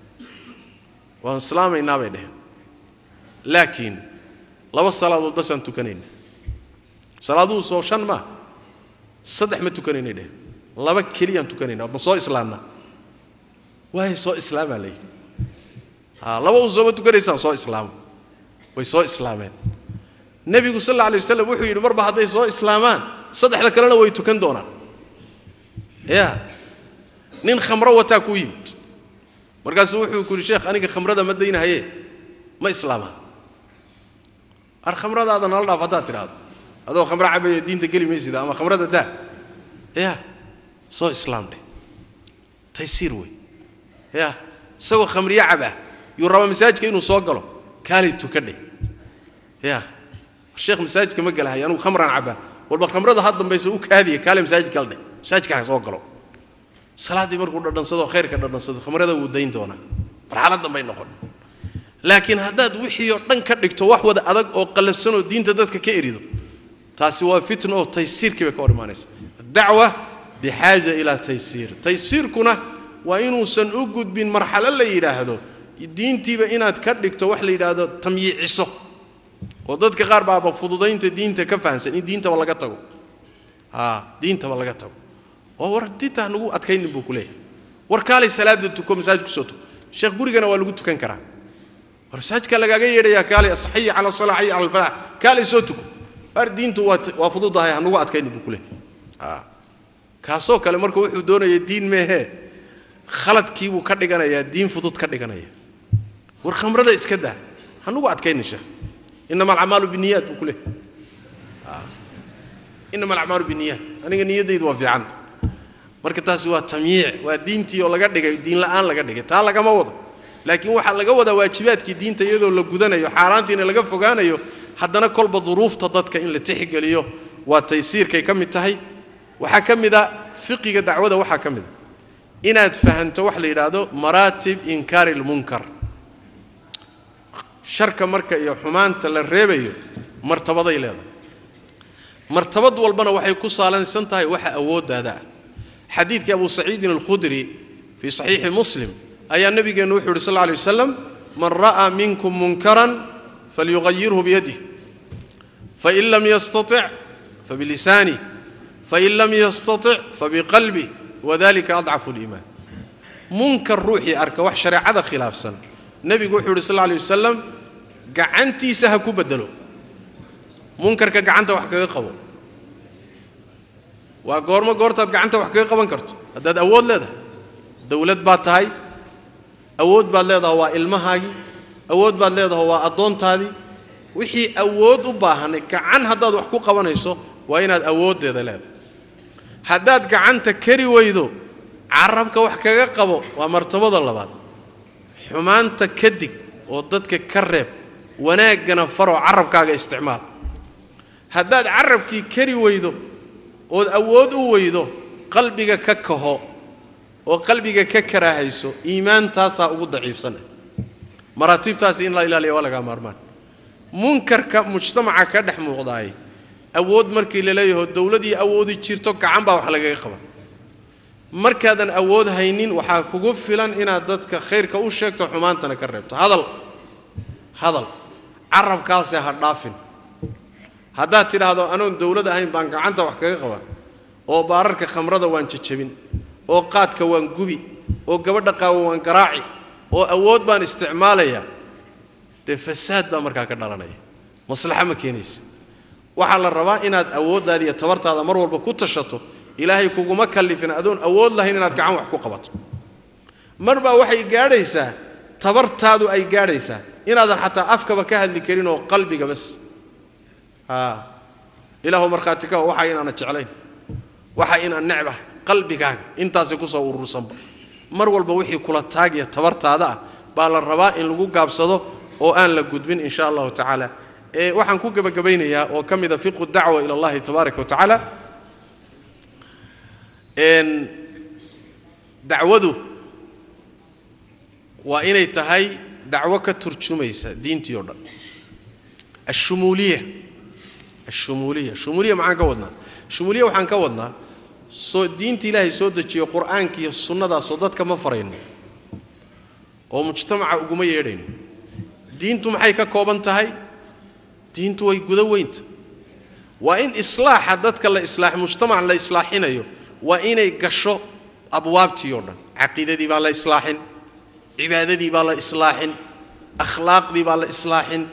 waan islaamayna bay dheh laakiin laba salaadood bas aan tukanayna salaadu soo shan ma saddex ma tukanayna dheh laba kaliya aan tukanayna ma soo islaamna way soo islaamalay laba soo ma tukanaysan soo islaam way soo islaameen nabigu sallallahu alayhi wasallam wuxuu yiri marba haday soo islaamaan saddexda kalena way tukan doonaan ya nin khamro wata ku yimid markaas wuxuu ku yiri sheekh aniga khamrada ma deynahaye ma islaama ar khamrada adan la dhaaf hadaa tiraado adoo khamra cabay diinta gali meesida ama khamrada daa ya soo islaamde taysir way ya saw khamriya caba yuraba masaajidka inuu soo galo kaali tukadhe ya الشيخ مساجد كما قالها يعني خمرا عبا والخمره هاد دنبيسه او كاديه كالم مساجد قالده مساجدك سو غلو صلاه markuu dhadhansado khayrka dhadhansado khamrada uu deyn doona marxalad dambe noqon laakiin hadaad wixii oo dhan ka dhigto wax wada adag oo qalafsan oo diinta dadka ka erido taasi waa fitno oo taysirkiiba ka hormaanaysa dacwa bihaaja ila taysirkuna waa inuu san u gudbin marxalad la yiraahdo diintiiba inaad ka dhigto wax la yiraahdo tamyiiciso ودادك قار بابا فضودينتا دينتا كفانسن إن دينتا ولا قطعوا دينتا ولا قطعوا وورديتا نقول أتكين بوكله وركالي سلاد تكون مساجد كسوتو شيخ بوري أنا ولا قلت كان كرا ورساج كلا جاي يا كالي الصحية على الصلاة على الفلاح كالي صوتك دينتو وفضودها نقول أتكين بوكله كاسو كلا مركو يحدون يدين مه خلط كيبو كردجنا يا دين فضود كردجنا يا ورخمرة ده إسكده هنقول أتكين الشيخ إنما الأعمال بالنيات وكله إنما الأعمال بالنيات أنا نيتي يدوا في عند مركز هو تمييع ودينتي ولا قد دين الآن لا قد تعال كما وضع لكن واحد لقى وضع واجبات كي دينتي يدو ولا جودنا يو حارانتي إن لقى فوقانا يو حدنا كل بظروف تضاد كإن لتحق اليو وتيسير كي كم التهي وحكم ذا فقه دعوة وحكم ذا إن أتفهمت وحلي رادو مراتب إنكار المنكر شركة مركة يا حمان تلربيه مرتبط إلى مرتبط والبنا وحي كوسالن سنتهاي وحي أود هذا حديث أبو سعيد الخدري في صحيح مسلم أي النبي نوح صلى الله عليه وسلم من رأى منكم منكرا فليغيره بيده فإن لم يستطع فبلسانه فإن لم يستطع فبقلبه وذلك أضعف الإيمان منكر روحي أركا وح شريعة خلاف سنة النبي صلى الله عليه وسلم قعنتي سهكو بدلو منكر كقعنته وحكا قبو وقورما قورتاد قعنتا وحكي قبان كرتو هداد أود لده دولة باتهاي أود بعد لده هو المهاجي أود بعد لده هو أدون تادي وحي أود وباهن كعن هداد وحكو قبان يسو وين أود لده لده هداد قعنتا كري ويدو عربك وحكي قبو ومرتبط الله بعد حمانتا كدك وددك كرب وناقنا فرو عربك استعمال هداد عربكي كري ويدو أود ويدو قلبك ككهو وقلبك ككراهيسو إيمان تاسا أبو ضعيف سنة مراتب تاسا إن لا إله إلا ولا مرمان منكر كمجتمع كدح مغضاي أود مركي لليه الدولة دي أود تشيرتوك عنبا وحلقة خبر مركادا أود هينين وحاكوغو فلان إنا دادك خير كأوشيك حمان تنكربت هذا عرب كاسي هردافين هذا ترى هذا أنا الدولة هاي بانك عنك وحكي خبر أو بارك خمرة وان تشبين أو قاتك وان جوبي أو قبضك وان قراعي أو أود بان استعمالية تفساد بأمريكا كدارنا مصلحة مكينيس وحال الرواء إن أود هذه يتورط هذا مرور بكوت الشطو إلهي كوجو مكلفين أدون أود له إن كعان وحكو قبض مربا وحي جاريسة تورط هذا أي جاريسة إن هذا حتى أفك بكهل لكرينه قلبي بس إله مرخاتك وحي إن نتشعلين وحي إن النعبة قلبك أنت سكوسا ورسم مرول بوحي كل تاجي تورط هذا بال الرواء إن لجو قابصده أو أن لجودبين إن شاء الله تعالى وحن كوك بجبينيا وكم إذا فيق الدعوة إلى الله تبارك وتعالى إن دعوته وإن يتهي دعوك ترجميسة دين تيورد الشمولية معاك ودنا الشمولية وحن كودنا دين تلاهي سودة القرآن كي السنة دا صدات كما فرين ومجتمع أقومي يرين دين توم حيكا كوبان تهي دين توي قدوينت وإن إصلاح حددك الله إصلاح مجتمع الله إصلاحين أيو وإن يقشو أبواب تيورنا عقيدة دي بالله إصلاحين عبادة دي بالله إصلاحين أخلاق دي بالله إصلاحين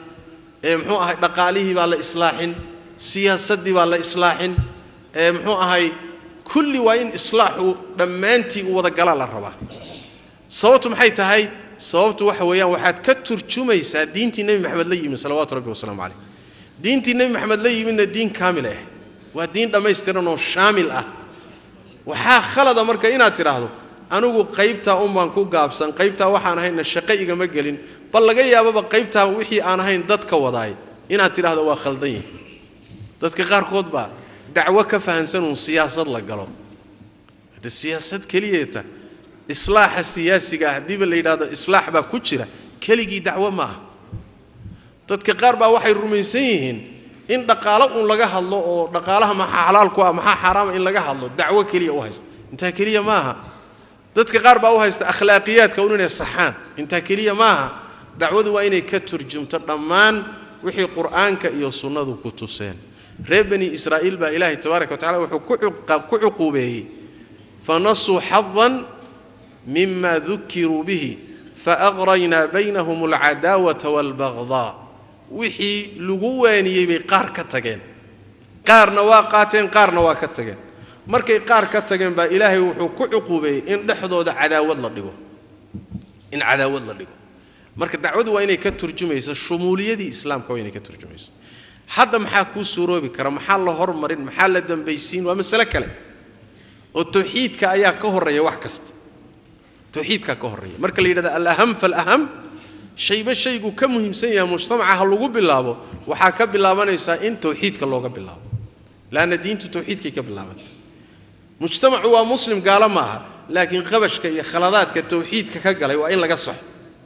دقاليه بالله إصلاحين سياسة دي بالله إصلاحين هاي كل وين إصلاحه لما أنت وذا قلال الربا صوتهم حيت هاي صوت وحويا واحد كتر شميسة دين النبي محمد لي من صلوات ربي وسلام عليه دين النبي محمد لي من الدين كامل والدين لما يسترنه شامل وحا خلد مركا إنا تراهدو أنو قيبتا أمانكو قابسان قيبتا وحانا هين الشقيقة مقلين بلغي يا بابا قيبتا وحي أنا هين دادك وضاي إنا تراهدو واخلدين دادك غار خطبة دعوة كفهنسان سياسة لقالوا هذا السياسة كليته إصلاح السياسي قاعد اللي هذا إصلاح بكتشرة كليجي دعوة معه دادك غار با وحي الرومانسيين إن دقالهم لقاها الله أو دقالها ما حلال كوا ما حرام إن لقاها الله دعوة كلية وهست أنت كلية معها دتك غاربة وهست أخلاقيات كوننا الصحان أنت كلية معها دعوة وين كترجم ترمان وحي قرآن كأي سنة كتوسين ربني إسرائيل بإله تبارك وتعالى وحكعقوبه فنصوا حظا مما ذكروا به فأغرينا بينهم العداوة والبغضاء وحي لغواني بقار كتجين قار نواقاتين قار نواكتجين مركي قار كتجين با إلهي وحكو عقوبه إن دحضو عداوة الله دغو إن عداوة الله دغو مركي دعوة ويني كترجميس الشمولية دي إسلام كويني كترجميس حدا محاكو سورو بكرا محل هرمرين محل دنبيسين ومسألة كلام والتوحيد كأيا كهرية وحكست توحيد كهرية مركي اللي هذا الأهم فالأهم شيء بالشيء كم مهم سيا مجتمع هاللوجو بالله وحكى بالله ما نسا إن توحيد كاللوجو بالله لأن دين توحيد كي بالله مجتمع هو مسلم قال معها لكن غبش كي خلادات كالتوحيد كقال وإن لقى صح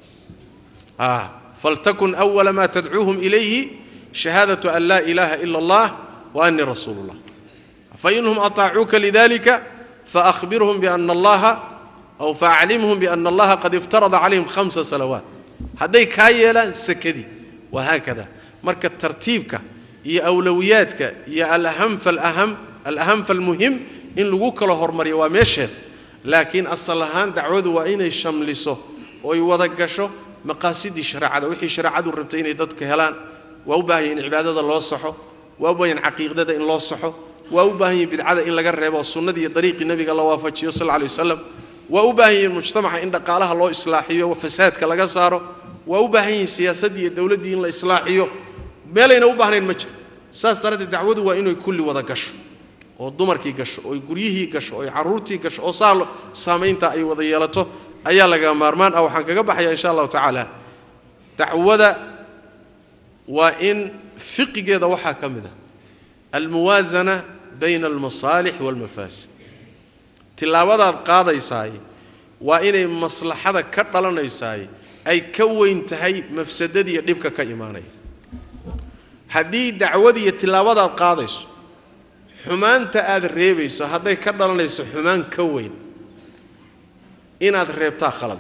فلتكن أول ما تدعوهم إليه شهادة أن لا إله إلا الله وأني رسول الله فإنهم أطاعوك لذلك فأخبرهم بأن الله أو فأعلمهم بأن الله قد افترض عليهم 5 صلوات هذي كايلا سكدي وهكذا مركز ترتيبك يا أولوياتك يا الأهم فالمهم إن لقوك له هرمري ومشهد لكن أصلهان دعوذ وإن يشملسه ويوضقشه مقاصد الشرع وحي شرع الربتين يددك هلان وأباين عبادة الله صحه وأباين عقيدة إن الله صحه وأوباهي بدعة إن لقى الربا والسنة دي طريق النبي قال الله وافجيه صلى الله عليه وسلم وأوباهي المجتمع إن قالها الله إصلاحيه وفساد كلا صاره وأوباهي سياسة دي الدولة دي إن إصلاحيه ما لين أوباهي المجتمع ساس ترى الدعوة وإنه يكل وذا قش أو الضمر كي قش أو يقريه قش أو يعرورتي قش أو صار سامين تا أي وضيالته أيا لقى مارمان أو حنك قبح إن شاء الله تعالى دعوة وإن فقه كذا وحكم ذا الموازنة بين المصالح والمفاسد تلاوة القاضي يساي وإن مصلحة كتلنا يساي أي كوين تهي مفسدة يبقى كإيماني هذه دعوة تلاوة القاضي حمان تأذ الريبيس هذا كتلنا يساي حمان كوين إن هذا الريبتا خلده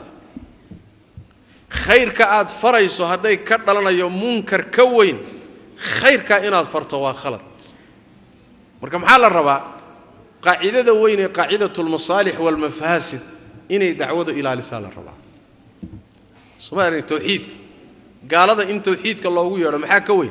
خير كأد فريس هذا كتلنا يوم منكر كوين خير كائنات فرتوا خلط مركم حال الربع قاعدة وين قاعدة المصالح والمفاسد إني دعوة إلى لسان الربع سمعني التوحيد قال هذا إن توحيدك الله يرى محاك وين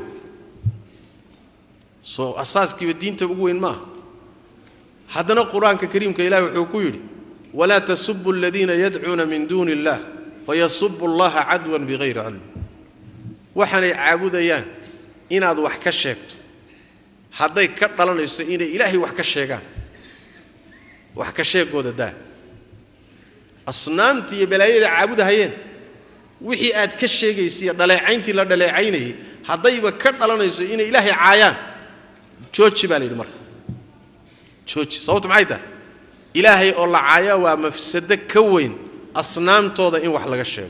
أساس كيف الدين تبقوين ما هذا القرآن الكريم كإله وحكويري ولا تسبوا الذين يدعون من دون الله فيسبوا الله عدوا بغير علم وحنا عابديان إن هذا وحكا شيكت هذا كتلنا يسئين إلهي وحكا شيكا وحكا شيك قود ده أصنام تي بلايد عابدها هين وحي آد كشيك يسير دلعين تي لا دلعينه هذا يبكتلنا يسئين إلهي عايان تشوتش بالي المر تشوتش صوت معيته إلهي الله عايا ومفسد كوين أصنام توضا إن وحلق الشيك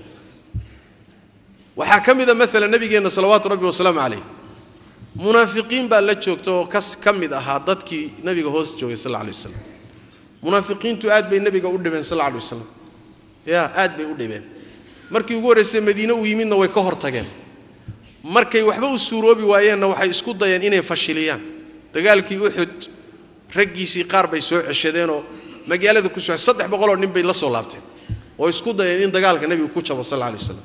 وحكم إذا مثلا النبي صلوات ربي وسلام عليه منافقين بالله جوجتو كس كم إذا هادتك نبي هوس جوي صلى الله عليه وسلم منافقين تؤاد بين النبي قود صلى الله عليه وسلم يا آد بيقود بين مركي يقول رسم مدينة ويمين ويكهر تجان مركي وحبوا السورة بوايان وحي اسكت ضيان إنه فشليان تقالك يوحد رجي سيقار بيسوع الشدينه مجال هذا كسوع صدق بقولوا نبي الله صلابته ويسكت ضيان إن تقالك النبي كوتشا صلى الله عليه وسلم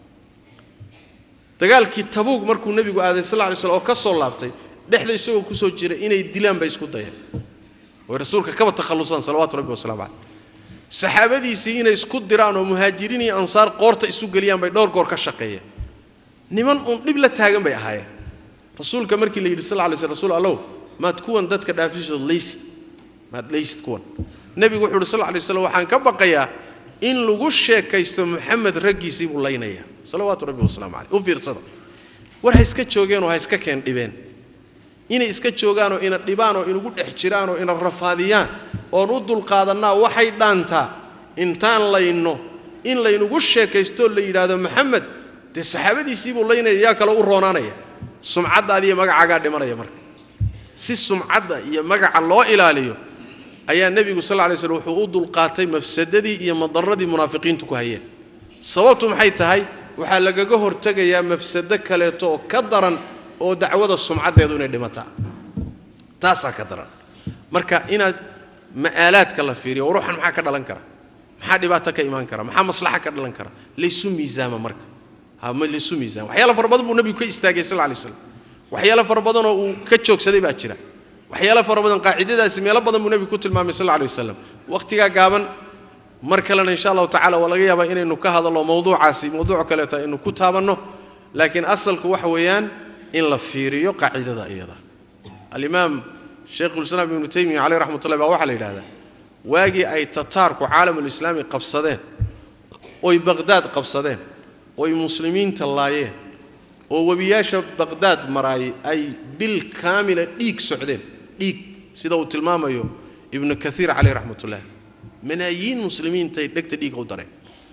تقالك تبوك مركو النبي قال صلى الله عليه وسلم أو كسر لابته دحده يسوع كسوع جرا إنه الدلام بيسكت ضيان ورسولك كم تخلصان صلوات ربي وسلام عليه صحابتي سينا يسكت دران ومهاجرين أنصار قرط السوق اليوم بيدور قر كشقية نمن قبل تاجم بيهاي رسول كمرك اللي صلى الله عليه وسلم رسول الله ما تكون ذات كدافيش ليس ما ليس تكون النبي يقول صلى الله عليه وسلم وحن كبقيا إن لقوش كيست محمد رجي سيب الله ينيا صلوات ربي وسلام عليه وفي رصدا ورهيسك شوجان وهيسك كان دبان إن إسكت شوجان وإن الدبان وإن قد احتران وإن الرفاضيان ورد القادنا وحيد دانتا إنتان لينو إن لينقوش كيستول لي هذا محمد الصحابة يسيب الله ينيا ياك لو رونانيا سمعة هذه مجا عقاد مرة يا مرة سمعة هي مجا الله إلى عليه أي النبي صلى الله عليه وسلم حقود القاتل مفسدة هي مضرة المنافقين تكهية صوتهم حيت هاي وحلق جهر تجا يا مفسدة كليتو كدرا أو دعوة السمعة يدون الدمتع تاسع كدرا مركا إن مآلات كلا فيري وروح معك كذا لنكرة محد يباتك إيمان كرا محد مصلحة كذا لنكرة ليسوا ميزان مركا هم ليسوا ميزان وحيلا فربضن النبي كي استاجي صلى الله عليه وسلم وحيلا فربضن وكتشوك سدي باتشرا وحيلا فربضن قاعدة اسمي يلا بدن النبي كتل المام صلى الله عليه وسلم وقتها قابن مركلنا إن شاء الله تعالى ولا جيابا إنه كهذا الله موضوع عاسي موضوع كلته إنه كتابنه لكن أصل كوحويان إن لفيريو قاعدة أيضا الإمام شيخ الإسلام ابن تيمية عليه رحمة الله وحلا إلى هذا واجي أي تتار وعالم الإسلامي قبصدين أي بغداد قبصدين أي مسلمين تلايين وبياش بغداد مراي أي بالكامل ديك سعدين ديك سيدو تلماميو ابن كثير عليه رحمة الله ملايين مسلمين تيدك ديك ودرين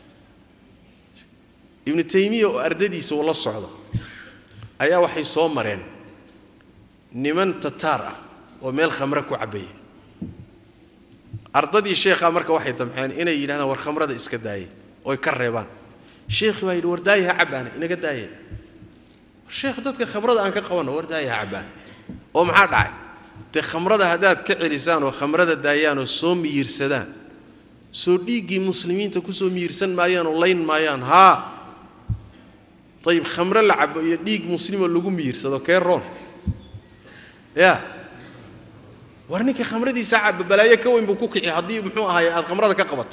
ابن تيمية وأرددي سوى الله الصعدة أيا وحي صومرين نمن تتارة وميل خمرك وعبيه أرددي الشيخ أمرك وحي تمحين إنا يلهنا والخمرة دا إسكداي ويكربان الشيخ وايد وردايها عبان إنا قداي الشيخ دتك خمرة أنك قوانا وردايها عبان ومحاد عاي تخمرة هداد كعي لسان وخمرة دايان وصوم يرسدان سوديجي مسلمين تكسو ميرسن مايان واللين مايان ها طيب خمرة لعب يديك مسلم اللي قوم يرسدو كيرون يا warninka khamradii saaca balaaye ka weyn buu ku kici hadii muxuu ahaay aad khamrada ka qabato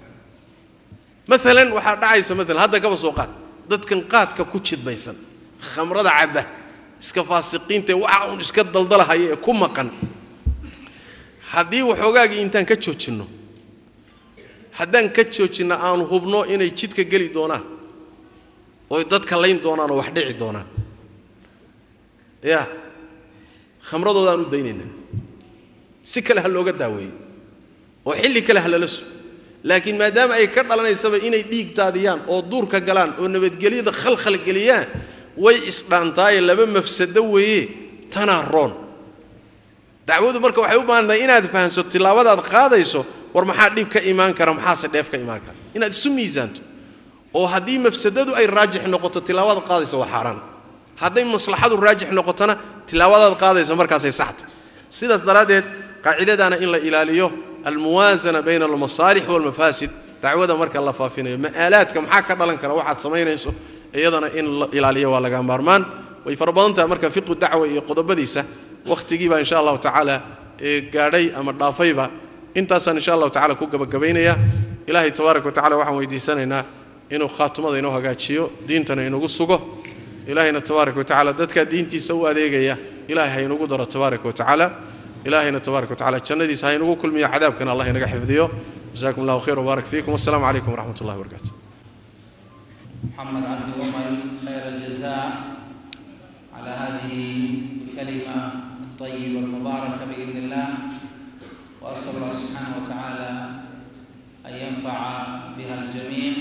مثلا waxa dhacaysa مثلا hadda kaba soo qaad dadkan qaadka ku jidbaysan khamrada cabba iska faasiqiinta waxa uu iska daldalahay ku maqan hadii waxoogaagi intaan ka joojino haddaan ka joojino aan hubno inay jidka gali doonaan oo dadka layn doonaan oo wax dhici doonaan ya khamradoodan u daynayna si kale hal looga daaweeyo oo xilli kale hal la soo laakiin maadaama ay ka dhalanaysaba inay dhiig taadiyaan oo duurka galaan oo nabadgeliyada khalkhal galiyaan way isdhaantaay laba mafsado weeye tanaroon dacwadu marka waxay u baahantahay inaad fahanso tilaabadaad qaadayso war maxaa dhib ka iimaan kara maxaa se dheef ka iimaan kara inaad isu miisaanto oo haddii mafsadadu ay raajix noqoto tilaabada qaadayso waa xaraan hadday maslaxadu raajix noqotona tilaabadaad qaadayso markaas ay saxto sidaas daraadeed qaacidadana in la ilaaliyo الموازنة بين المصالح والمفاسد دعوة مركا الله فافينيو مآلات كم حاكا دلن كرا واحد سمينيسو ايضنا ان الاليه ولا غامبارمان ويفربانتا مركا فقه الدعوه iyo qodobadiisa waqtigiiba insha Allah ta'ala gaadhay ama dhaafayba intaasan insha Allah ta'ala ku gabagabeynaya ilaahay tabaaraka wa ta'ala waxaan weydiisanaynaa inuu khaatimada inoo hagaajiyo diintana inuu sugo ilaahayna tabaaraka wa ta'ala dadka diintiisa u adeegaya ilaahay inuu daro tabaaraka wa ta'ala إلهنا تبارك وتعالى جندي سهين وكل مية عذاب كان الله ينجح حفظيه جزاكم الله خير وبارك فيكم والسلام عليكم ورحمة الله وبركاته. محمد عبد عمر خير الجزاء على هذه الكلمة الطيبة المباركة بإذن الله وأسأل الله سبحانه وتعالى أن ينفع بها الجميع.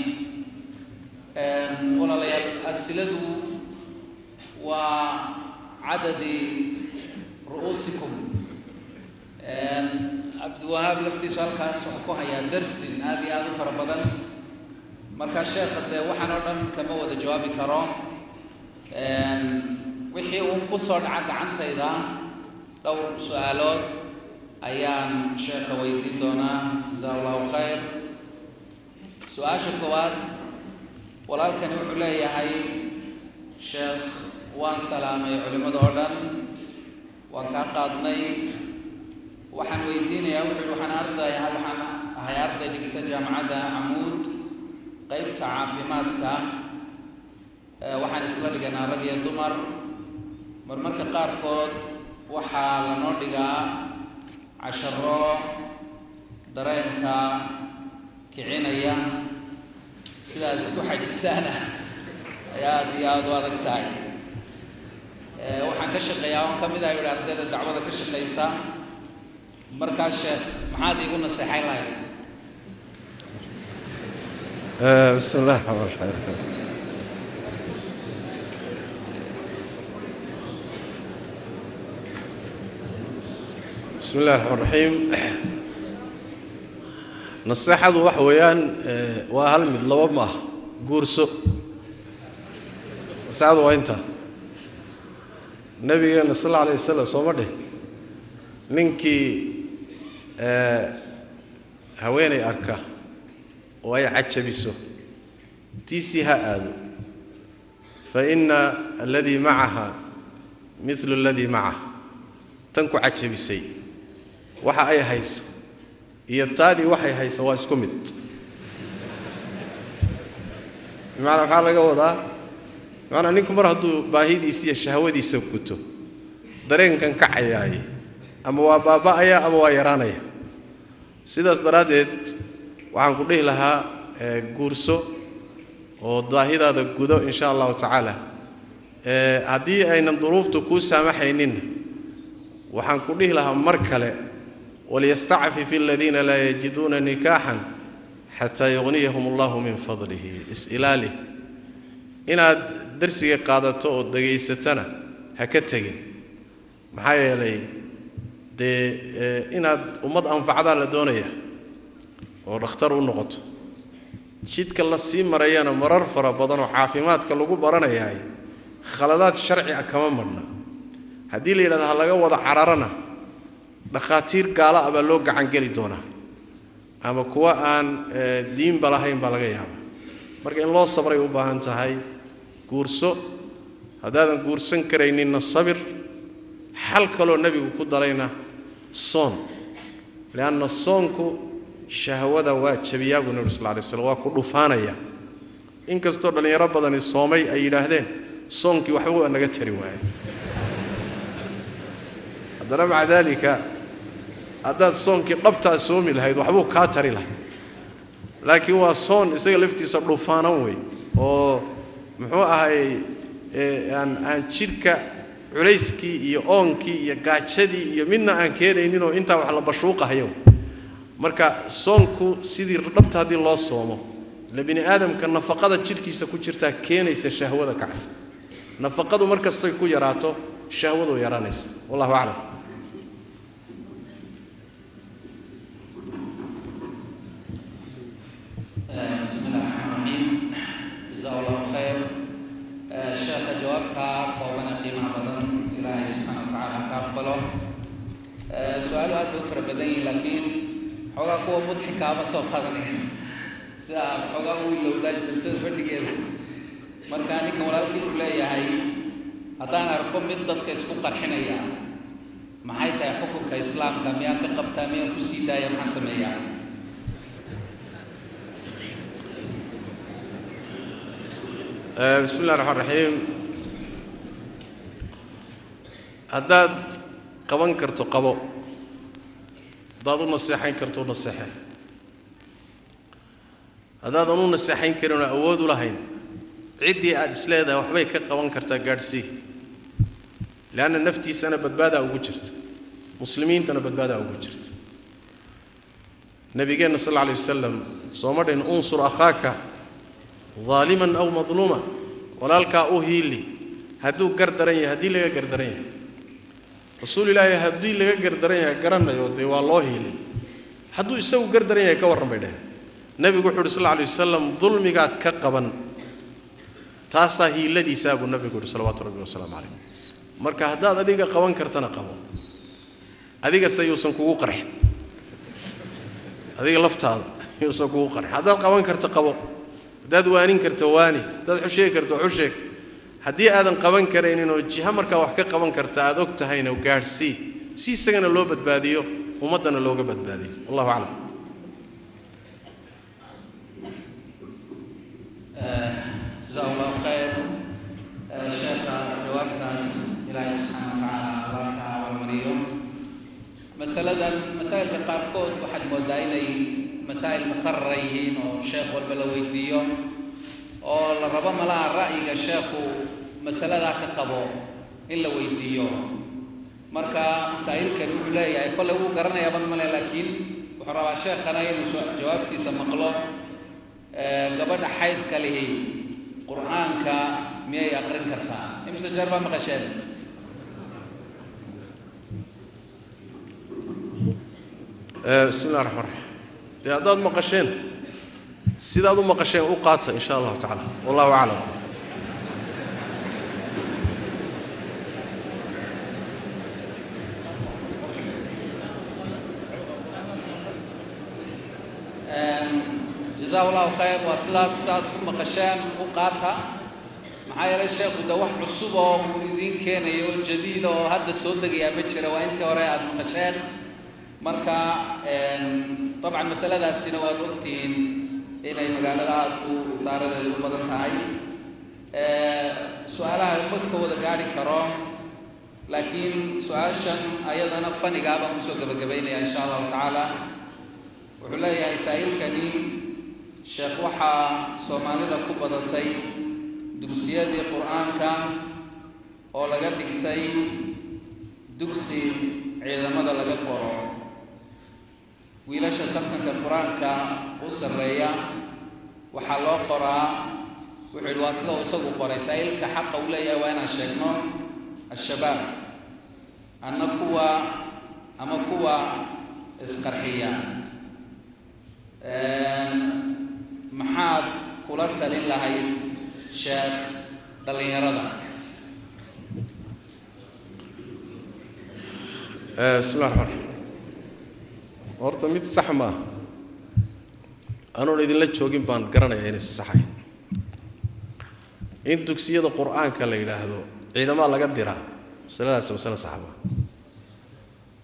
ولا الأسئلة وعدد رؤوسكم عبد الوهاب الاختصار كاس وحكوها يا درس هذه هذا فربضا مركز الشيخ وحنا كما هو جوابي كرام وحي قصر عن تيدا لو سؤالات أيام شيخ ويدين دونا جزاه الله خير سؤال شكوات ولكن يقول لي هاي شيخ وان سلامي علماء دوردان وكان قادني waxaan weydiinayaa waxaan arday dhigta jaamacada Amuud qaybta caafimaadka waxaan isla dhiganaa rag iyo dumar marmarka qaarkood waxaa la noo dhigaa casharo dareenka kicinaya sidaas ku xajisaana aad iyo aad u adag tahay waxaan ka shaqeeyaa oo kamid ah ardayda dacwada ka shaqeysa مركز الشيخ محاد يقولنا الصحيح لاي بسم الله الرحمن الرحيم بسم الله الرحمن الرحيم نصيحة وحويان وهل من لو ما قرصو سعد وانت النبي صلى الله عليه وسلم صومره ninkii haweenay arka oo ay cajabiso tiisi ha aado fa inna alladhi ma'aha mithlu alladhi ma'aha tanku cajabisay waxa ay hayso iyo taadi waxay hayso waa isku mid macna waxa laga wadaa macna ninku mar hadduu baahidiisa iyo shahwadiisa guto dareenkan ka cayaay ama waa baaba'aya ama waa yaraanaya sidaas daraadeed waxaan ku dhihi lahaa guurso oo daahidaada gudo insha Allah ta'ala haddii aynan duruuftu ku saamaxaynin waxaan ku dhihi lahaa mar kale waliyasta'fi fil ladina la yajiduna nikahan hatta yughniyahum Allah min fadlihi isilali inaad darsiga qaadato oo dhageysatana ha ka tagin maxaa yeelay inaad ummad anfacada la doonaya oo dhakhtar u noqoto jidka la sii marayana marar fara badan oo caafimaadka lagu baranayaa khaladaad sharci ah kama marna haddii la yiraahdo laga wada cararana dhaqaatiir gaala ah baa loo gacan gali doonaa ama kuwa aan diin balahayn baa laga yaabaa marka in loo sabray u baahan tahay guurso haddaadan guursan karaynin sabir xal kaloo nabigu ku darayna صون لأن الصونك شهوة واجبية النبي صلى الله عليه وسلم وكلفانية إن كستور لن يربى ذن الصومي أي لهذين صونك وحبوا أن نقتري واحد هذا مع ذلك هذا الصونك قبتها السومي لهيد وحبوا كاتري له لكن هو الصون يصير لفتي صلوفانوي أو محوها هاي أن شركة عليسكي يونكي يقاتشدي يمنا أن كيرينينو أنت وحلا بشوقة هيوم marka soonku sidii dhabta hadii loo soomo labini aadamka nafaqada jirkiisa ku jirta keenaysa shahwada kacsi nafaqadu markastoo ku yaraato shahwadu yaraanaysa wallahu a'lam bismillahirrahmanirrahim jazakallahu khair sheekh jawaabta qoobana qiimaha badan ilaahay subhanahu wa ta'ala ka aqbalo su'aalo aad u fara badan laakiin xogaa kuwa budxi kaaba soo qaadanaya sida xogaa uu ilowdaa jalsada fadhigeeda marka ninkan walaalkii uu leeyahay haddaan arko mid dadka isku qarxinaya maxay tahay xukunka islaamka miyaan ka qabtaa miyaan ku sii daaya maxaa sameeyaa بسم الله الرحمن الرحيم هداد قبان كرتو قبو دادو نصيحين كرتو نصيحة هذا ضمن نصيحين كرنا أود لهين عدي أدسلادة وحبي كقوان كرتا جارسي لأن النفتي سنة بدبادة أو وجرت مسلمين تنا بدبادة أو وجرت النبي صلى الله عليه وسلم صومر إن أنصر أخاك ظالما أو مظلوما ولا لك أوهيلي هدو قردرين هدي لك قردرين رسول الله هدي لك قردرين قرنا يودي والله لي هدو يسوي قردرين كورن بينه النبي يقول صلى الله عليه وسلم ظلمي قاعد كقبن تاسا هي الذي ساب النبي يقول صلوات ربي وسلام عليه مركا هدا هذيك قوان كرتنا قبو هذيك سيوسن كوكو قرح هذيك لفت هذا يوسن كوكو قرح هذا قوان كرت قبو dad waanin karto waani dad xusheey karto xusheeg hadii aadan qaban kareenin oo jiha marka wax ka qaban karta aad og tahayna gaarsii si isagana loo badbaadiyo ummadana looga badbaadiyo wallahu a'lam jazakallahu khair sheekh jawaabtaas ilaahay subhanahu wa ta'ala baraka wal mariyo masaladan qaarkood waxaad moodaa inay مسائل مقررين وشيخ والبلويديو أو الربا ملا رأي الشيخ مسألة ذاك القبو إلا ويديو مركا مسائل كانوا لا يقول له قرنا يا بن ملا لكن وحرا الشيخ أنا جوابتي سمقله قبل حيد كله قرآن كا مية يقرن كرتا إمس جربا مقشل بسم الله الرحمن الرحيم هذا مقشين سيداد مقشين وقاته إن شاء الله تعالى والله أعلم جزاه الله خير وأسلاس صاد مقشين وقاتها معايا الشيخ ودوح عصوبة وإذين كان يوم جديد وهذا الصوت يا بشر وأنت وراء المقشين مركا طبعا مسألة السنوات وقتين إلى مقالات وثارة الوطن تاعي سؤالها يمكن وذا قاعد كرام لكن سؤال شن أيضا نفني قابا مسوق بقبيني إن شاء الله تعالى وحلا يا إسرائيل كني شيخ وحا صومالي لكو بدتي دكسية دي قرآن كا أو لقد دكتي دكسي عظمة لقد قرآن wiilasha tartanka quraanka u sareeya waxa loo qoraa wixii waasida isagu qoray saa'ilka xaq u leeyahay waa inaan sheegno ashabab annakuwa ama kuwa isqarxiya maxaad kula talin lahayd sheekh dhalinyarada bismillaahi rahmaani rahiim horta mid sax ma aanu idin la joogin baan garanayaa inay saxayn in dugsiyada quraanka la yiraahdo ciidamada laga diraa masaladaas masala sax ma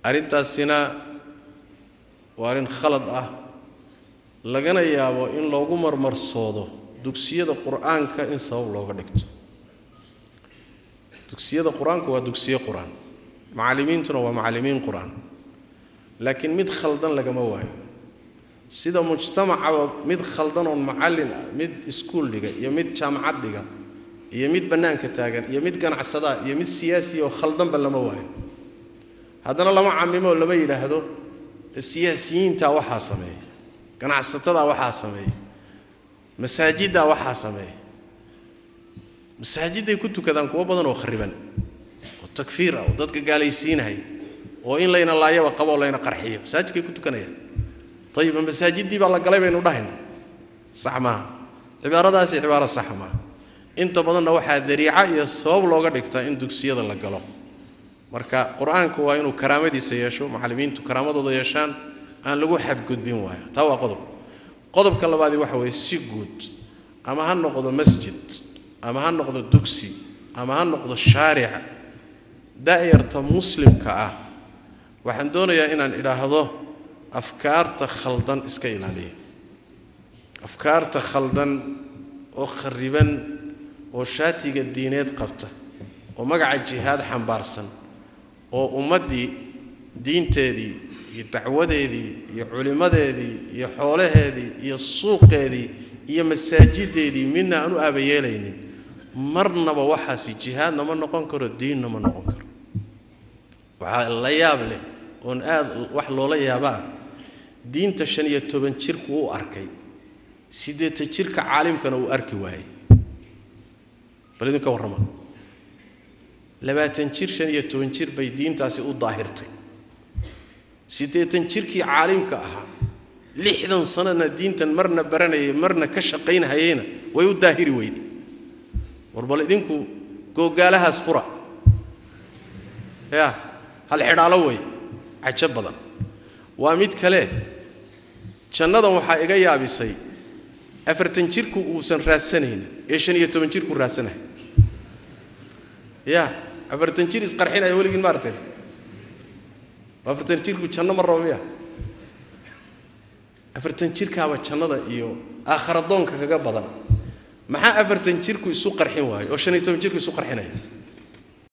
arrintaasina waa arrin khalad ah lagana yaabo in loogu marmarsoodo dugsiyada quraanka in sabab looga dhigto dugsiyada quraanka waa dugsiyo quraan macallimiintuna waa macallimiin quraan laakiin mid khaldan lagama waayo sida mujtamaca mid khaldan oo macallin mid iskuul dhiga iyo mid jaamacad dhiga iyo mid banaanka taagan iyo mid ganacsada iyo mid siyaasi oo khaldan ba lama waayo haddana lama caamimo lama yiraahdo siyaasiyiinta waxa sameeyay ganacsatada waxa sameeyay masaajida waxa sameeyay masaajiday ku tukadaan kuwa badan oo khariban oo takfiir ah oo dadka gaalaysiinahay oo in layna laayaba qabo layna qarxiyo masaajidkay ku tukanayaan طيب masaajidii baa la galay baynu dhahayn sax ma cibaaradaasi cibaaro sax ma inta badanna waxa dariica iyo sabab looga dhigtaa in dugsiyada la galo marka quraanku waa inuu karaamadiisa yeesho macallimiintu karaamadooda yeeshaan aan lagu xad gudbin waayo taa waa qodobka labaad waxa weey si guud ama ha noqdo masjid ama ha noqdo dugsi ama ha noqdo shaaric daa'irta muslimka ah waxaan doonayaa inaan ilaahdo afkaarta khaldan iska ilaaliya afkaarta khaldan oo khariban oo shaatiga diineed qabta oo magaca jihaad xambaarsan oo ummadii diinteedii iyo dacwadeedii iyo culimadeedii iyo xoolaheedii iyo suuqeedii iyo masaajideedii midna aanu aabayeelaynin marnaba waxaasi jihaadna ma noqon karo diinna ma noqon karo waxa la yaab leh oo aad wax loola yaabaa diinta 15 jirku uu arkay 8 jirka caalimkana uu arki waayay balidin ka warrama 20 jir 15 jir bay diintaasi u daahirtay 8 jirkii caalimka ahaa 60 sanana diintan marna baranayay marna ka shaqeynayayna way u daahiri weeyday war balidinku googaalahaas fura ya hal xidhaalo way عجب بدن وامid kale jannada waxa iga yaabisay 40 jirku uusan raadsaneyn ee 15 jirku raadsanahay ya 40 jir isqarxinay waligin maartay 40 jirku janno mar roomiya 40 jirkaaba jannada iyo aakhiradoonka kaga badan maxaa 40 jirku isu qarxin waayo oo 15 jirku isu qarxinaya